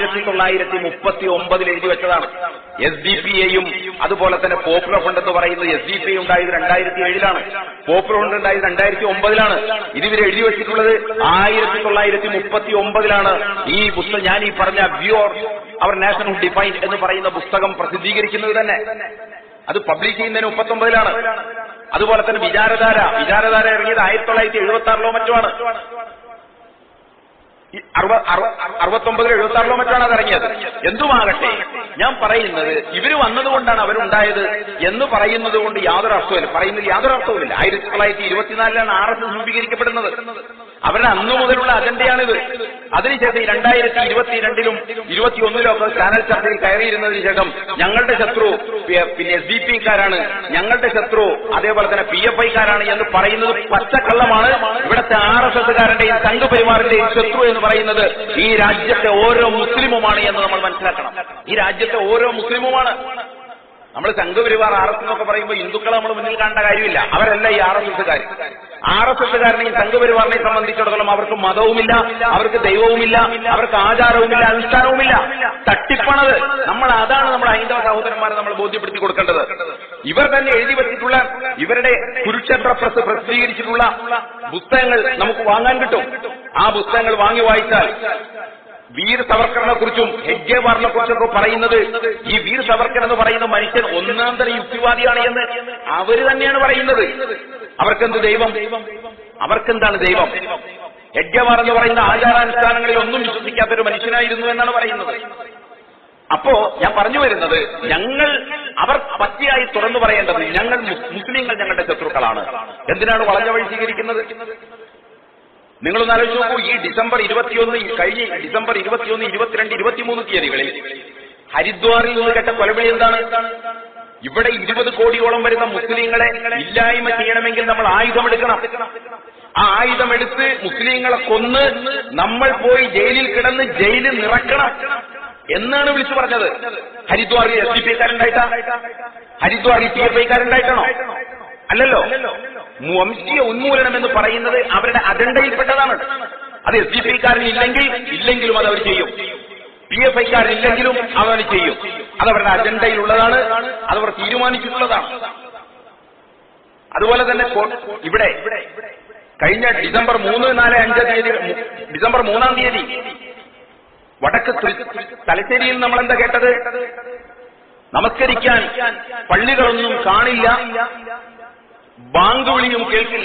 1939 എഴുതി വെച്ചതാണ്. SDP-യെയും അതുപോലെ തന്നെ പോപ്പുലർ ഫ്രണ്ട് എന്ന് പറയുന്നത് SDP ഉണ്ടായത് 2007-ലാണ്, പോപ്പുലർ ഫ്രണ്ട് ഉണ്ടായത് 2009-ലാണ്. ഇതിവർ എഴുതി വെച്ചിട്ടുള്ളത് 1939-ലാണ്. ഈ പുസ്തകം ഞാൻ ഈ പറഞ്ഞ വ്യൂ അവർ നാഷൻ ഡിഫൈൻഡ് എന്ന് പറയുന്ന പുസ്തകം പ്രസിദ്ധീകരിക്കുന്നത് തന്നെ, അത് പബ്ലിഷ് ചെയ്യുന്നതിന് 39-ലാണ്. അതുപോലെ തന്നെ വിചാരധാര ഇറങ്ങിയത് 1976-ലോ മറ്റോ ആണ്. 69-76-ലോ മറ്റാണ് അത് ഇറങ്ങിയത്. എന്തുമാകട്ടെ, ഞാൻ പറയുന്നത് ഇവര് വന്നതുകൊണ്ടാണ് അവരുണ്ടായത് എന്ന് പറയുന്നത് കൊണ്ട് യാതൊരു അർത്ഥവുമില്ല, പറയുന്നത് യാതൊരു അർത്ഥവുമില്ല. 1924-ലാണ് RSS രൂപീകരിക്കപ്പെടുന്നത്. അവരുടെ അന്നു മുതലുള്ള അജണ്ടയാണിത്. അതിനുശേഷം 2022-ലും 2021-ലും ഒക്കെ ചാനൽ ചർച്ചയിൽ കയറിയിരുന്നതിന് ശേഷം ഞങ്ങളുടെ ശത്രു പിന്നെ SDP-ക്കാരാണ്, ഞങ്ങളുടെ ശത്രു അതേപോലെ തന്നെ PFI-ക്കാരാണ് എന്ന് പറയുന്നത് പച്ചക്കള്ളമാണ്. ഇവിടുത്തെ RSS-കാരന്റെയും സംഘ് പരിവാറിന്റെയും ശത്രു എന്ന് പറയുന്നത് ഈ രാജ്യത്തെ ഓരോ മുസ്ലിമുമാണ് എന്ന് നമ്മൾ മനസ്സിലാക്കണം. ഈ രാജ്യത്തെ ഓരോ മുസ്ലിമുമാണ്. നമ്മൾ സംഘപരിവാർ RSS എന്നൊക്കെ പറയുമ്പോൾ ഹിന്ദുക്കളെ നമ്മൾ മുന്നിൽ കാണേണ്ട കാര്യമില്ല. അവരല്ല ഈ RSS-കാർ. RSS-കാരനെയും സംഘപരിവാറിനെയും സംബന്ധിച്ചിടത്തോളം അവർക്ക് മതവുമില്ല, അവർക്ക് ദൈവവുമില്ല, അവർക്ക് ആചാരവുമില്ല, അനുഷ്ഠാനവുമില്ല. തട്ടിപ്പണത്. അതാണ് നമ്മുടെ ഹൈന്ദവ സഹോദരന്മാരെ നമ്മൾ ബോധ്യപ്പെടുത്തി കൊടുക്കേണ്ടത്. ഇവർ തന്നെ എഴുതി വെച്ചിട്ടുള്ള ഇവരുടെ കുരുക്ഷേത്ര പ്രസ് പ്രസിദ്ധീകരിച്ചിട്ടുള്ള പുസ്തകങ്ങൾ നമുക്ക് വാങ്ങാൻ കിട്ടും. ആ പുസ്തകങ്ങൾ വാങ്ങി വായിച്ചാൽ വീർ സവർക്കറിനെ കുറിച്ചും ഹെഡ്ഗേവാറിനെ കുറിച്ചൊക്കെ പറയുന്നത്, ഈ വീർ സവർക്കർ എന്ന് പറയുന്ന മനുഷ്യൻ ഒന്നാം തരം യുക്തിവാദിയാണ് എന്ന് അവര് തന്നെയാണ് പറയുന്നത്. അവർക്കെന്ത് ദൈവം? അവർക്കെന്താണ് ദൈവം? ഹെഡ്ഗേവാർ എന്ന് പറയുന്ന ആചാരാനുഷ്ഠാനങ്ങളിൽ ഒന്നും വിശ്വസിക്കാത്തൊരു മനുഷ്യനായിരുന്നു എന്നാണ് പറയുന്നത്. അപ്പോ ഞാൻ പറഞ്ഞു വരുന്നത്, അവർ പച്ചയായി തുറന്നു പറയേണ്ടത് ഞങ്ങൾ മുസ്ലിങ്ങൾ ഞങ്ങളുടെ ശത്രുക്കളാണ്. എന്തിനാണ് വളഞ്ഞ വഴി സ്വീകരിക്കുന്നത്? നിങ്ങളൊന്ന് ആലോചിച്ച് നോക്കൂ. ഈ ഡിസംബർ 21, കഴിഞ്ഞ ഡിസംബർ 21, 22, 23 തീയതികളിൽ ഹരിദ്വാറിൽ നിന്ന് കേട്ട കൊലവിളി എന്താണ്? ഇവിടെ 20 കോടിയോളം വരുന്ന മുസ്ലിങ്ങളെ ഇല്ലായ്മ ചെയ്യണമെങ്കിൽ നമ്മൾ ആയുധമെടുക്കണം. ആ ആയുധമെടുത്ത് മുസ്ലിങ്ങളെ കൊന്ന് നമ്മൾ പോയി ജയിലിൽ കിടന്ന് ജയിലിൽ നിറക്കണം എന്നാണ് വിളിച്ചു പറഞ്ഞത്. ഹരിദ്വാറിൽ SDP-ക്കാരുണ്ടായിട്ടാ? ഹരിദ്വാറിൽ PFI-ക്കാരുണ്ടായിട്ടാണോ? അല്ലല്ലോ. വംശീയ ഉന്മൂലനം എന്ന് പറയുന്നത് അവരുടെ അജണ്ടയിൽപ്പെട്ടതാണ്. അത് SDP-ക്കാരൻ ഇല്ലെങ്കിലും അത് അവർ ചെയ്യും, PFI-ക്കാരൻ ഇല്ലെങ്കിലും അവർ ചെയ്യും. അതവരുടെ അജണ്ടയിലുള്ളതാണ്, അതവർ തീരുമാനിച്ചിട്ടുള്ളതാണ്. അതുപോലെ തന്നെ ഇവിടെ കഴിഞ്ഞ ഡിസംബർ 3, 4, 5 തീയതി, ഡിസംബർ 3-ാം തീയതി വടക്ക് തലശ്ശേരിയിൽ നമ്മൾ എന്താ കേട്ടത്? നമസ്കരിക്കാൻ പള്ളികളൊന്നും കാണില്ല, ബാങ്ക് വിളിയും കേൾക്കില്ല.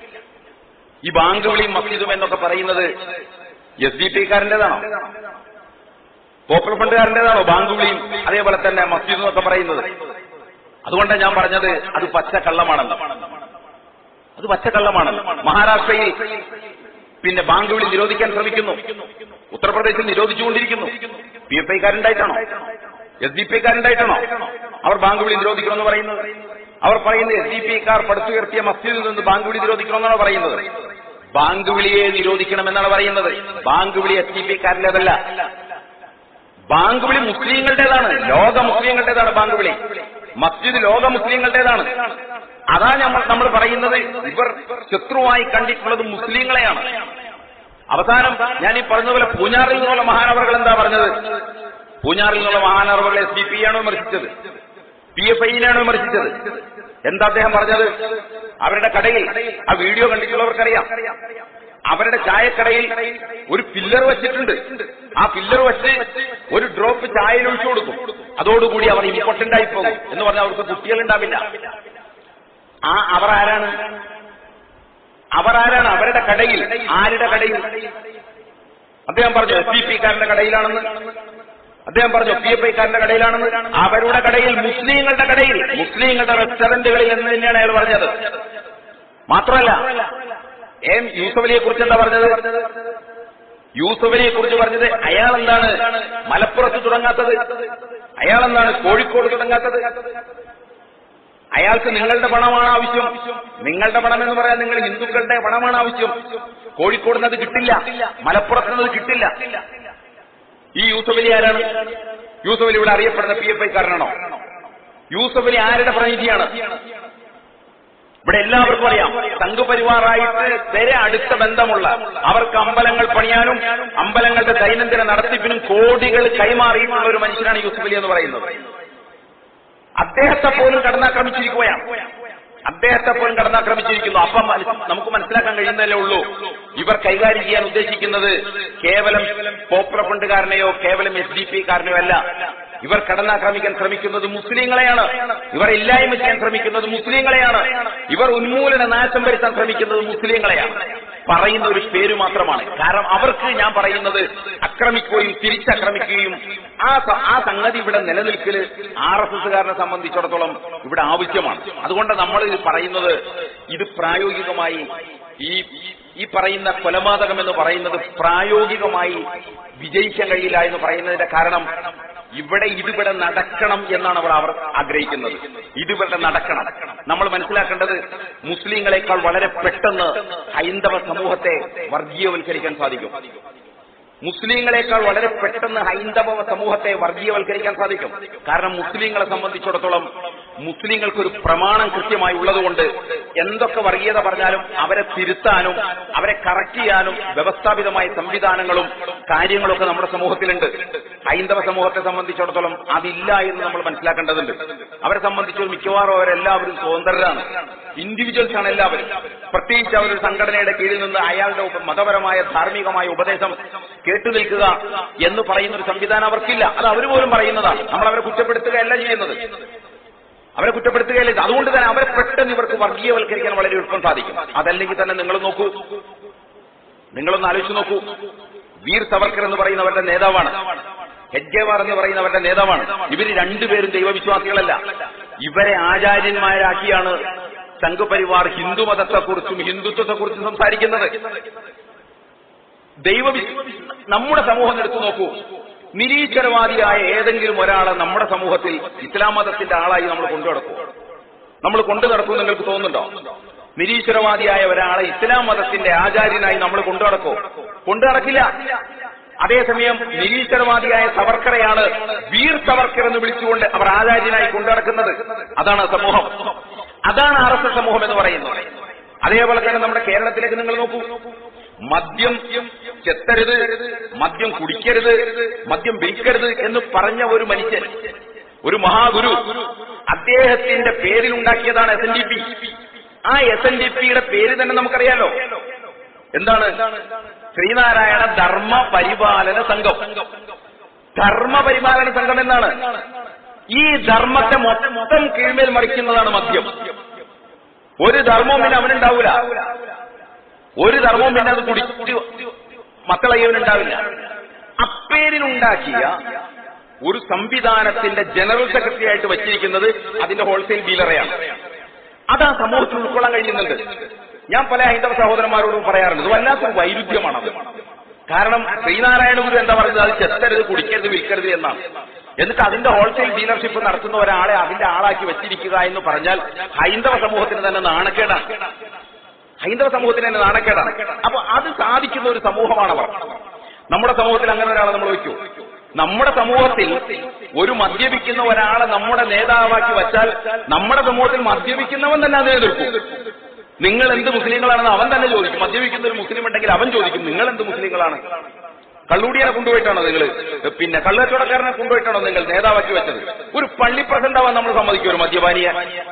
ഈ ബാങ്ക് വിളിയും മസ്ജിദും എന്നൊക്കെ പറയുന്നത് SDP-ക്കാരൻ്റെതാണോ? പോപ്പുലർ ഫണ്ടുകാരൻ്റെതാണോ ബാങ്ക് വിളിയും അതേപോലെ തന്നെ മസ്ജിദ് എന്നൊക്കെ പറയുന്നത്? അതുകൊണ്ടാണ് ഞാൻ പറഞ്ഞത് അത് പച്ചക്കള്ളമാണെന്ന്. അത് പച്ചക്കള്ളമാണെന്ന്. മഹാരാഷ്ട്രയിൽ പിന്നെ ബാങ്ക് വിളി നിരോധിക്കാൻ ശ്രമിക്കുന്നു, ഉത്തർപ്രദേശിൽ നിരോധിച്ചുകൊണ്ടിരിക്കുന്നു. PFIക്കാരുണ്ടായിട്ടാണോ SDPക്കാരുണ്ടായിട്ടാണോ അവർ ബാങ്ക് വിളി നിരോധിക്കണമെന്ന് പറയുന്നത്? അവർ പറയുന്നത് SDPക്കാർ പടുത്തുയർത്തിയ മസ്ജിദിൽ നിന്ന് ബാങ്ക് വിളി നിരോധിക്കണമെന്നാണ് പറയുന്നത്. ബാങ്ക് വിളിയെ നിരോധിക്കണമെന്നാണ് പറയുന്നത്. ബാങ്ക് വിളി SDPക്കാരിലേതല്ല. ബാങ്ക് വിളി മുസ്ലിങ്ങളുടേതാണ്, ലോക മുസ്ലിങ്ങളുടേതാണ് ബാങ്ക് വിളി. മസ്ജിദ് ലോക മുസ്ലിങ്ങളുടേതാണ്. അതാ നമ്മൾ പറയുന്നത് ഇവർ ശത്രുവായി കണ്ടിട്ടുള്ളത് മുസ്ലിങ്ങളെയാണ്. അവസാനം ഞാൻ ഈ പറഞ്ഞതുപോലെ പൂഞ്ഞാറിൽ നിന്നുള്ള മഹാനവറുകൾ എന്താ പറഞ്ഞത്? പൂഞ്ഞാറിൽ നിന്നുള്ള മഹാനവറുകളെ SDPയാണോ വിമർശിച്ചത്? PFIനെയാണോ വിമർശിച്ചത്? എന്താ അദ്ദേഹം പറഞ്ഞത്? അവരുടെ കടയിൽ, ആ വീഡിയോ കണ്ടിട്ടുള്ളവർക്കറിയാം, അവരുടെ ചായക്കടയിൽ ഒരു ഫില്ലർ വെച്ചിട്ടുണ്ട്. ആ ഫില്ലർ വെച്ച് ഒരു ഡ്രോപ്പ് ചായയിൽ ഒഴിച്ചു കൊടുക്കും. അതോടുകൂടി അവർ ഇമ്പോർട്ടന്റ് ആയി പോകും എന്ന് പറഞ്ഞാൽ അവർക്ക് കുട്ടികളുണ്ടാവില്ല. അവർ ആരാണ്? അവരുടെ കടയിൽ. ആരുടെ കടയിൽ? അദ്ദേഹം പറഞ്ഞു SDPക്കാരന്റെ കടയിലാണെന്ന്. അദ്ദേഹം പറഞ്ഞു PFIക്കാരന്റെ കടയിലാണെന്ന്. അവരുടെ കടയിൽ, മുസ്ലിങ്ങളുടെ കടയിൽ, മുസ്ലിങ്ങളുടെ റെസ്റ്റോറന്റുകളിൽ എന്ന് തന്നെയാണ് അയാൾ പറഞ്ഞത്. മാത്രമല്ല യൂസഫ് അലിയെ കുറിച്ച് എന്താ പറഞ്ഞത്? യൂസഫ് അലിയെ കുറിച്ച് പറഞ്ഞത് അയാൾ എന്താണ് മലപ്പുറത്ത് തുടങ്ങാത്തത്? അയാൾ എന്താണ് കോഴിക്കോട് തുടങ്ങാത്തത്? അയാൾക്ക് നിങ്ങളുടെ പണമാണ് ആവശ്യം. നിങ്ങളുടെ പണം എന്ന് പറയാൻ നിങ്ങൾ ഹിന്ദുക്കളുടെ പണമാണ് ആവശ്യം. കോഴിക്കോട് നിന്ന് അത് കിട്ടില്ല, മലപ്പുറത്ത് നിന്ന് കിട്ടില്ല. ഈ യൂസഫ് അലി ആരാണ്? യൂസഫ് അലി ഇവിടെ അറിയപ്പെടുന്ന PFIക്കാരനാണോ? യൂസഫ് അലി ആരുടെ പ്രതിനിധിയാണ്? ഇവിടെ എല്ലാവർക്കും അറിയാം, സംഘപരിവാറായിട്ട് വരെ അടുത്ത ബന്ധമുള്ള, അവർക്ക് അമ്പലങ്ങൾ പണിയാനും അമ്പലങ്ങളുടെ ദൈനംദിന നടത്തിപ്പിനും കോടികൾ കൈമാറിയിട്ടുള്ള ഒരു മനുഷ്യനാണ് യൂസഫ് അലി എന്ന് പറയുന്നത്. അദ്ദേഹത്തെ പോലും കടന്നാക്രമിച്ചിരിക്കുകയാണ്. അപ്പം നമുക്ക് മനസ്സിലാക്കാൻ കഴിയുന്നതല്ലേ ഉള്ളൂ, ഇവർ കൈകാര്യം ചെയ്യാൻ ഉദ്ദേശിക്കുന്നത് കേവലം പോപ്പുലർ ഫണ്ടുകാരനെയോ കേവലം SDPക്കാരനെയോ അല്ല. ഇവർ കടന്നാക്രമിക്കാൻ ശ്രമിക്കുന്നത് മുസ്ലിങ്ങളെയാണ്. ഇവർ ഇല്ലായ്മ ചെയ്യാൻ ശ്രമിക്കുന്നത് മുസ്ലിങ്ങളെയാണ്. ഇവർ ഉന്മൂലന നാശം വരുത്താൻ ശ്രമിക്കുന്നത് മുസ്ലിങ്ങളെയാണ്. പറയുന്ന ഒരു പേര് മാത്രമാണ്. കാരണം അവർക്ക് ഞാൻ പറയുന്നത് ആക്രമിക്കുകയും തിരിച്ചാക്രമിക്കുകയും ആ സംഗതി ഇവിടെ നിലനിൽക്കല് RSSകാരനെ സംബന്ധിച്ചിടത്തോളം ഇവിടെ ആവശ്യമാണ്. അതുകൊണ്ട് നമ്മൾ ഇത് പറയുന്നത്, ഇത് പ്രായോഗികമായി ഈ പറയുന്ന കൊലപാതകം എന്ന് പറയുന്നത് പ്രായോഗികമായി വിജയിക്കാൻ കഴിയില്ല എന്ന് പറയുന്നതിന്റെ കാരണം ഇതിവിടെ നടക്കണം എന്നാണ് അവർ ആഗ്രഹിക്കുന്നത്. ഇതിവിടെ നടക്കണം. നമ്മൾ മനസ്സിലാക്കേണ്ടത് മുസ്ലിങ്ങളെക്കാൾ വളരെ പെട്ടെന്ന് ഹൈന്ദവ സമൂഹത്തെ വർഗീയവൽക്കരിക്കാൻ സാധിക്കും. മുസ്ലിങ്ങളെക്കാൾ വളരെ പെട്ടെന്ന് ഹൈന്ദവ സമൂഹത്തെ വർഗീയവൽക്കരിക്കാൻ സാധിക്കും. കാരണം മുസ്ലിങ്ങളെ സംബന്ധിച്ചിടത്തോളം മുസ്ലിങ്ങൾക്കൊരു പ്രമാണം കൃത്യമായി ഉള്ളതുകൊണ്ട് എന്തൊക്കെ വർഗീയത പറഞ്ഞാലും അവരെ തിരുത്താനും അവരെ കറക്റ്റ് ചെയ്യാനും വ്യവസ്ഥാപിതമായ സംവിധാനങ്ങളും കാര്യങ്ങളൊക്കെ നമ്മുടെ സമൂഹത്തിലുണ്ട്. ഹൈന്ദവ സമൂഹത്തെ സംബന്ധിച്ചിടത്തോളം അതില്ല എന്ന് നമ്മൾ മനസ്സിലാക്കേണ്ടതുണ്ട്. അവരെ സംബന്ധിച്ച് മിക്കവാറും അവരെല്ലാവരും സ്വതന്ത്രരാണ്, ഇൻഡിവിജ്വൽസ് ആണ് എല്ലാവരും. പ്രത്യേകിച്ച് അവരൊരു സംഘടനയുടെ കീഴിൽ നിന്ന് അയാളുടെ മതപരമായ ധാർമ്മികമായ ഉപദേശം കേട്ടുനിൽക്കുക എന്ന് പറയുന്ന ഒരു സംവിധാനം അവർക്കില്ല. അത് അവർ പോലും പറയുന്നതാണ്. നമ്മൾ അവരെ കുറ്റപ്പെടുത്തുകയല്ല ചെയ്യുന്നത്, അവരെ കുറ്റപ്പെടുത്തുകയല്ല. അതുകൊണ്ട് തന്നെ അവരെ പെട്ടെന്ന് ഇവർക്ക് വർഗീയവൽക്കരിക്കാൻ വളരെ എളുപ്പം സാധിക്കും. അതല്ലെങ്കിൽ തന്നെ നിങ്ങളൊന്ന് ആലോചിച്ച് നോക്കൂ. വീർ സവർക്കർ എന്ന് പറയുന്നവരുടെ നേതാവാണ്, ഹെഡ്ഗേവാർ എന്ന് പറയുന്നവരുടെ നേതാവാണ്. ഇവര് രണ്ടുപേരും ദൈവവിശ്വാസികളല്ല. ഇവരെ ആചാര്യന്മാരാക്കിയാണ് സംഘപരിവാർ ഹിന്ദുമതത്തെക്കുറിച്ചും ഹിന്ദുത്വത്തെക്കുറിച്ചും സംസാരിക്കുന്നത്. നമ്മുടെ സമൂഹം എടുത്തു നോക്കൂ. നിരീശ്വരവാദിയായ ഏതെങ്കിലും ഒരാളെ നമ്മുടെ സമൂഹത്തിൽ ഇസ്ലാം മതത്തിന്റെ ആളായി നമ്മൾ കൊണ്ടു നടക്കും നിങ്ങൾക്ക് തോന്നുന്നുണ്ടോ? നിരീശ്വരവാദിയായ ഒരാളെ ഇസ്ലാം മതത്തിന്റെ ആചാര്യനായി നമ്മൾ കൊണ്ടു നടക്കില്ല. അതേസമയം നിരീശ്വരവാദിയായ സവർക്കറെയാണ് വീർ സവർക്കർ എന്ന് വിളിച്ചുകൊണ്ട് അവർ ആചാര്യനായി കൊണ്ടുനടക്കുന്നത്. അതാണ് സമൂഹം, അതാണ് RSS സമൂഹം എന്ന് പറയുന്നത്. അതേപോലെ തന്നെ നമ്മുടെ കേരളത്തിലേക്ക് നിങ്ങൾ നോക്കൂ. മദ്യം ചെത്തരുത്, മദ്യം കുടിക്കരുത്, മദ്യം വിൽക്കരുത് എന്ന് പറഞ്ഞ ഒരു മനുഷ്യൻ, ഒരു മഹാഗുരു, അദ്ദേഹത്തിന്റെ പേരിലുണ്ടാക്കിയതാണ് SNDP. ആ SNDPയുടെ പേര് തന്നെ നമുക്കറിയാലോ. എന്താണ്? ശ്രീനാരായണ ധർമ്മ പരിപാലന സംഘം. ധർമ്മപരിപാലന സംഘം എന്നാണ്. ഈ ധർമ്മത്തെ മൊത്തം കീഴ്മേൽ മറിക്കുന്നതാണ് മദ്യം. ഒരു ധർമ്മവും പിന്നെ അവനുണ്ടാവൂല, ഒരു ധർമ്മവും പിന്നെ അത് കുടിച്ച് മക്കളയ്യവനുണ്ടാവില്ല. പേരിലുണ്ടാക്കിയ ഒരു സംവിധാനത്തിന്റെ ജനറൽ സെക്രട്ടറി ആയിട്ട് വെച്ചിരിക്കുന്നത് അതിന്റെ ഹോൾസെയിൽ ഡീലറെയാണ്. അത് ആ സമൂഹത്തിൽ ഉൾക്കൊള്ളാൻ കഴിയുന്നുണ്ട്. ഞാൻ പല ഹൈന്ദവ സഹോദരന്മാരോടും പറയാറുണ്ട്, ഇത് വല്ലാത്തൊരു വൈരുദ്ധ്യമാണത്. കാരണം ശ്രീനാരായണ ഗുരു എന്താ പറയുന്നത്, അത് ചെത്തരുത്, കുടിക്കരുത്, വിൽക്കരുത് എന്നാണ്. എന്നിട്ട് അതിന്റെ ഹോൾസെയിൽ ഡീലർഷിപ്പ് നടത്തുന്ന ഒരാളെ അതിന്റെ ആളാക്കി വെച്ചിരിക്കുക എന്ന് പറഞ്ഞാൽ ഹൈന്ദവ സമൂഹത്തിന് തന്നെ നാണക്കേടാണ്. ഹൈന്ദവ സമൂഹത്തിന് തന്നെ നാണക്കേടാണ്. അപ്പൊ അത് സാധിക്കുന്ന ഒരു സമൂഹമാണവർ. നമ്മുടെ സമൂഹത്തിൽ അങ്ങനെ ഒരാളെ നമ്മൾ വയ്ക്കൂ? നമ്മുടെ സമൂഹത്തിൽ ഒരു മദ്യപിക്കുന്ന ഒരാളെ നമ്മുടെ നേതാവാക്കി വച്ചാൽ നമ്മുടെ സമൂഹത്തിൽ മദ്യപിക്കുന്നവൻ തന്നെ അതിനെ എതിർക്കും. നിങ്ങൾ എന്ത് മുസ്ലിങ്ങളാണെന്ന് അവൻ തന്നെ ചോദിക്കും. മദ്യപിക്കുന്ന ഒരു മുസ്ലിം ഉണ്ടെങ്കിൽ അവൻ ചോദിക്കും, നിങ്ങൾ എന്ത് മുസ്ലിങ്ങളാണ്? കള്ളൂടിയനെ കൊണ്ടുപോയിട്ടാണോ നിങ്ങൾ, പിന്നെ കള്ളക്കച്ചവടക്കാരനെ കൊണ്ടുപോയിട്ടാണോ നിങ്ങൾ നേതാവാക്കി വെച്ചത്? ഒരു പള്ളി പ്രസിഡന്റാവാൻ നമ്മൾ സമ്മതിക്കും ഒരു മദ്യപാനിയെ?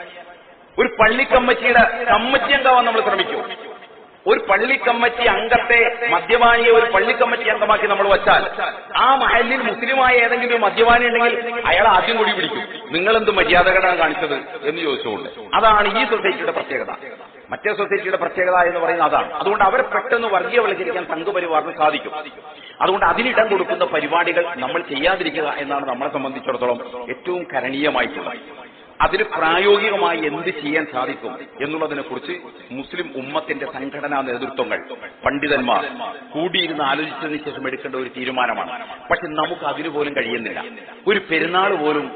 ഒരു പള്ളി കമ്മിറ്റിയുടെ കമ്മിറ്റി അംഗമാവാൻ നമ്മൾ ശ്രമിക്കും? ഒരു പള്ളി കമ്മിറ്റി അംഗത്തെ മദ്യപാനിയെ ഒരു പള്ളി കമ്മിറ്റി അംഗമാക്കി നമ്മൾ വെച്ചാൽ ആ മഹലിൽ മുസ്ലിമായ ഏതെങ്കിലും ഒരു മദ്യപാനി ഉണ്ടെങ്കിൽ അയാൾ ആദ്യം കൂടി പിടിക്കും, നിങ്ങളെന്ത് മര്യാദകേടാണ് കാണിച്ചത് എന്ന് ചോദിച്ചുകൊണ്ട്. അതാണ് ഈ സൊസൈറ്റിയുടെ പ്രത്യേകത. മറ്റേ സൊസൈറ്റിയുടെ പ്രത്യേകത എന്ന് പറയുന്നത് അതാണ്. അതുകൊണ്ട് അവരെ പെട്ടെന്ന് വർഗീയവൽക്കരിക്കാൻ സംഘപരിവാറിന് സാധിക്കും. അതുകൊണ്ട് അതിനിടം കൊടുക്കുന്ന പരിപാടികൾ നമ്മൾ ചെയ്യാതിരിക്കുക എന്നാണ് നമ്മളെ സംബന്ധിച്ചിടത്തോളം ഏറ്റവും കരണീയമായിട്ടുള്ളത്. അതിന് പ്രായോഗികമായി എന്ത് ചെയ്യാൻ സാധിക്കും എന്നുള്ളതിനെ കുറിച്ച് മുസ്ലിം ഉമ്മത്തിന്റെ സംഘടനാ നേതൃത്വങ്ങൾ, പണ്ഡിതന്മാർ കൂടിയിരുന്ന് ആലോചിച്ചതിന് ശേഷം എടുക്കേണ്ട ഒരു തീരുമാനമാണ്. പക്ഷെ നമുക്ക് അതിനു പോലും കഴിയുന്നില്ല. ഒരു പെരുന്നാൾ പോലും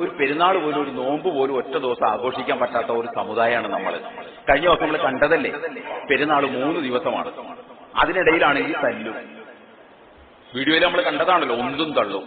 ഒരു നോമ്പ് പോലും ഒറ്റ ദിവസം ആഘോഷിക്കാൻ പറ്റാത്ത ഒരു സമുദായമാണ് നമ്മൾ. കഴിഞ്ഞ ദിവസം നമ്മൾ കണ്ടതല്ലേ, പെരുന്നാൾ 3 ദിവസമാണ്. അതിനിടയിലാണ് ഈ തല്ലും. വീഡിയോയിൽ നമ്മൾ കണ്ടതാണല്ലോ, ഒന്നും തള്ളും.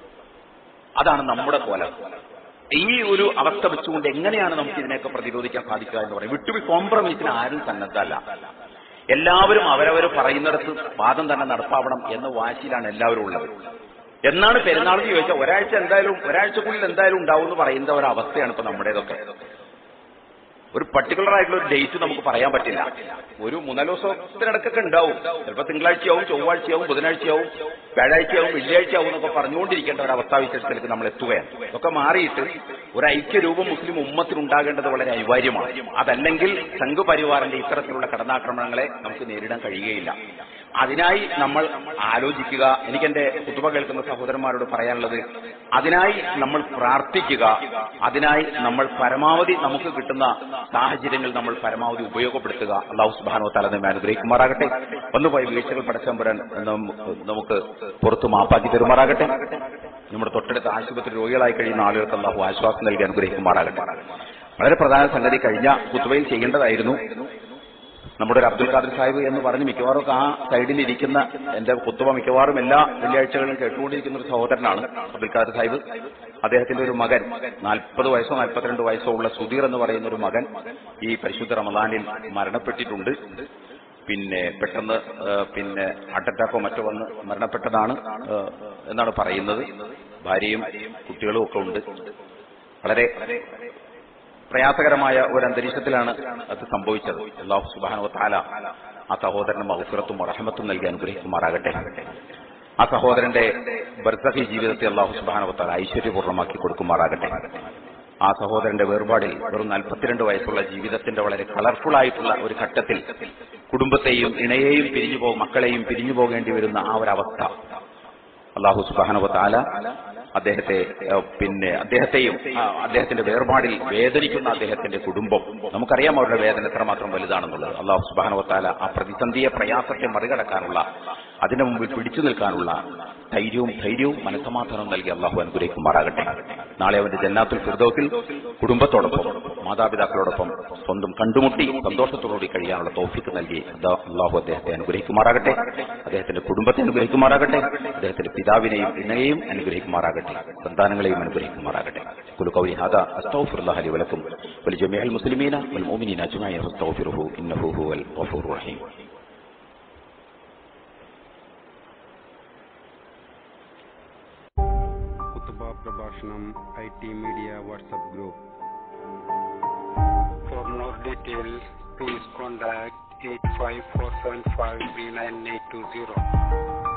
അതാണ് നമ്മുടെ കോലം. ഈ ഒരു അവസ്ഥ വെച്ചുകൊണ്ട് എങ്ങനെയാണ് നമുക്ക് ഇതിനെയൊക്കെ പ്രതിരോധിക്കാൻ സാധിക്കുക എന്ന് പറയും. വിട്ടുപോയി കോംപ്രമൈസിന് ആരും സന്നദ്ധമല്ല. എല്ലാവരും അവരവർ പറയുന്നിടത്ത് വാദം തന്നെ നടപ്പാവണം എന്ന വാശിയിലാണ് എല്ലാവരും ഉള്ളത്. എന്നാണ് പെരുന്നാളിന് ചോദിച്ചാൽ ഒരാഴ്ചക്കുള്ളിൽ എന്തായാലും ഉണ്ടാവും എന്ന് പറയുന്ന ഒരവസ്ഥയാണ് ഇപ്പൊ നമ്മുടേതൊക്കെ. ഒരു പർട്ടിക്കുലർ ആയിട്ടുള്ള ഒരു ഡേറ്റ് നമുക്ക് പറയാൻ പറ്റില്ല. ഒരു 3 ദിവസത്തിനിടക്കൊക്കെ ഉണ്ടാവും. ചിലപ്പോൾ തിങ്കളാഴ്ചയാവും, ചൊവ്വാഴ്ചയാവും, ബുധനാഴ്ചയാവും, വ്യാഴാഴ്ചയാവും, വെള്ളിയാഴ്ചയാവും എന്നൊക്കെ പറഞ്ഞുകൊണ്ടിരിക്കേണ്ട ഒരു അവസ്ഥാവിശേഷത്തിലേക്ക് നമ്മൾ എത്തുകയാണ്. ഇതൊക്കെ മാറിയിട്ട് ഒരു ഐക്യരൂപം മുസ്ലിം ഉമ്മത്തിനുണ്ടാകേണ്ടത് വളരെ അനിവാര്യമാണ്. അതല്ലെങ്കിൽ സംഘപരിവാറിന്റെ ഇത്തരത്തിലുള്ള കടന്നാക്രമണങ്ങളെ നമുക്ക് നേരിടാൻ കഴിയുകയില്ല. അതിനായി നമ്മൾ ആലോചിക്കുക. എനിക്കെന്റെ ഖുതുബ കേൾക്കുന്ന സഹോദരന്മാരോട് പറയാനുള്ളത്, അതിനായി നമ്മൾ പ്രാർത്ഥിക്കുക. അതിനായി നമ്മൾ പരമാവധി നമുക്ക് കിട്ടുന്ന സാഹചര്യങ്ങൾ നമ്മൾ പരമാവധി ഉപയോഗപ്പെടുത്തുക. അല്ലാഹു സുബ്ഹാനഹു വ തആല നമ്മെ അനുഗ്രഹിക്കുമാറാകട്ടെ. വന്നുപോയ വീഴ്ചകൾ പടച്ചതമ്പുരാൻ നമുക്ക് പുറത്തു മാപ്പാക്കി തരുമാറാകട്ടെ. നമ്മുടെ തൊട്ടടുത്ത ആശുപത്രി രോഗികളായി കഴിയുന്ന ആളുകൾക്ക് അല്ലാഹു ആശ്വാസം നൽകി അനുഗ്രഹിക്കുമാറാകട്ടെ. വളരെ പ്രധാന സംഗതി കഴിഞ്ഞ ഖുതുബയിൽ ചെയ്യേണ്ടതായിരുന്നു. നമ്മുടെ ഒരു അബ്ദുൽ ഖാദർ സാഹിബ് എന്ന് പറഞ്ഞ് മിക്കവാറും ആ സൈഡിൽ ഇരിക്കുന്ന എന്റെ ഖുതുബ മിക്കവാറും എല്ലാ വെള്ളിയാഴ്ചകളിലും കേട്ടുകൊണ്ടിരിക്കുന്ന ഒരു സഹോദരനാണ് അബ്ദുൽ ഖാദർ സാഹിബ്. അദ്ദേഹത്തിന്റെ ഒരു മകൻ 40 വയസ്സോ 42 വയസ്സോ ഉള്ള സുധീർ എന്ന് പറയുന്ന ഒരു മകൻ ഈ പരിശുദ്ധ റമദാനിൽ മരണപ്പെട്ടിട്ടുണ്ട്. പിന്നെ പെട്ടെന്ന് ഹാർട്ട് അറ്റാക്കോ മറ്റോ വന്ന് മരണപ്പെട്ടതാണ് എന്നാണ് പറയുന്നത്. ഭാര്യയും കുട്ടികളും ഒക്കെ ഉണ്ട്. വളരെ പ്രയാസകരമായ ഒരു അന്തരീക്ഷത്തിലാണ് അത് സംഭവിച്ചത്. അല്ലാഹു സുബ്ഹാനഹു വ തആല ആ സഹോദരന് മഗ്ഫിറത്തും റഹ്മത്തും നൽകി അനുഗ്രഹിക്കുമാറാകട്ടെ. ആ സഹോദരന്റെ ബർസഖി ജീവിതത്തെ അല്ലാഹു സുബ്ഹാനഹു വ തആല ഐശ്വര്യപൂർണ്ണമാക്കി കൊടുക്കുമാറാകട്ടെ. ആ സഹോദരന്റെ വേർപാടിൽ വെറും 42 വയസ്സുള്ള ജീവിതത്തിന്റെ വളരെ കളർഫുൾ ആയിട്ടുള്ള ഒരു ഘട്ടത്തിൽ കുടുംബത്തെയും ഇണയെയും മക്കളെയും പിരിഞ്ഞു പോകേണ്ടി വരുന്ന ആ ഒരു അവസ്ഥ അല്ലാഹു സുബ്ഹാനഹു വ തആല അദ്ദേഹത്തെയും അദ്ദേഹത്തിന്റെ വേർപാടിൽ വേദനിക്കുന്ന അദ്ദേഹത്തിന്റെ കുടുംബം, നമുക്കറിയാം അവരുടെ വേദന എത്രമാത്രം വലുതാണെന്നുള്ളത്. അല്ലാഹു സുബ്ഹാനഹു വ തആല ആ പ്രതിസന്ധിയെ, പ്രയാസത്തെ മറികടക്കാനുള്ള, അതിന്റെ മുമ്പിൽ പിടിച്ചു നിൽക്കാനുള്ള ധൈര്യവും മനസ്സമാധാനവും നൽകി അല്ലാഹു അനുഗ്രഹിക്കുമാറാകട്ടെ. നാളെ അവന്റെ ജന്നാത്തുൽ ഫിർദൗസിൽ കുടുംബത്തോടൊപ്പം മാതാപിതാക്കളോടൊപ്പം സ്വന്തം കണ്ടുമുട്ടി സന്തോഷത്തോടുകൂടി കഴിയാനുള്ള തൗഫീഖ് നൽകി അല്ലാഹു അദ്ദേഹത്തെ അനുഗ്രഹിക്കുമാറാകട്ടെ. അദ്ദേഹത്തിന്റെ കുടുംബത്തെ അനുഗ്രഹിക്കുമാറാകട്ടെ. അദ്ദേഹത്തിന്റെ പിതാവിനെയും ഇണയെയും അനുഗ്രഹിക്കുമാറാകട്ടെ. സന്താനങ്ങളെയും അനുഗ്രഹിക്കുമാറാകട്ടെ. ഖുലു ഖൗലി ഹാദാ അസ്തഗ്ഫിറുല്ലാഹ ലി വലക്കും വലിജമീഇൽ മുസ്ലിമീന വൽ മുഅ്മിനീന അജ്മഈൻ ഫസ്തഗ്ഫിറുഹു ഇന്നഹു ഹുവൽ ഗഫൂറുർ റഹീം. പ്രഭാഷണം IT Media WhatsApp group. For more details, please contact 854753980.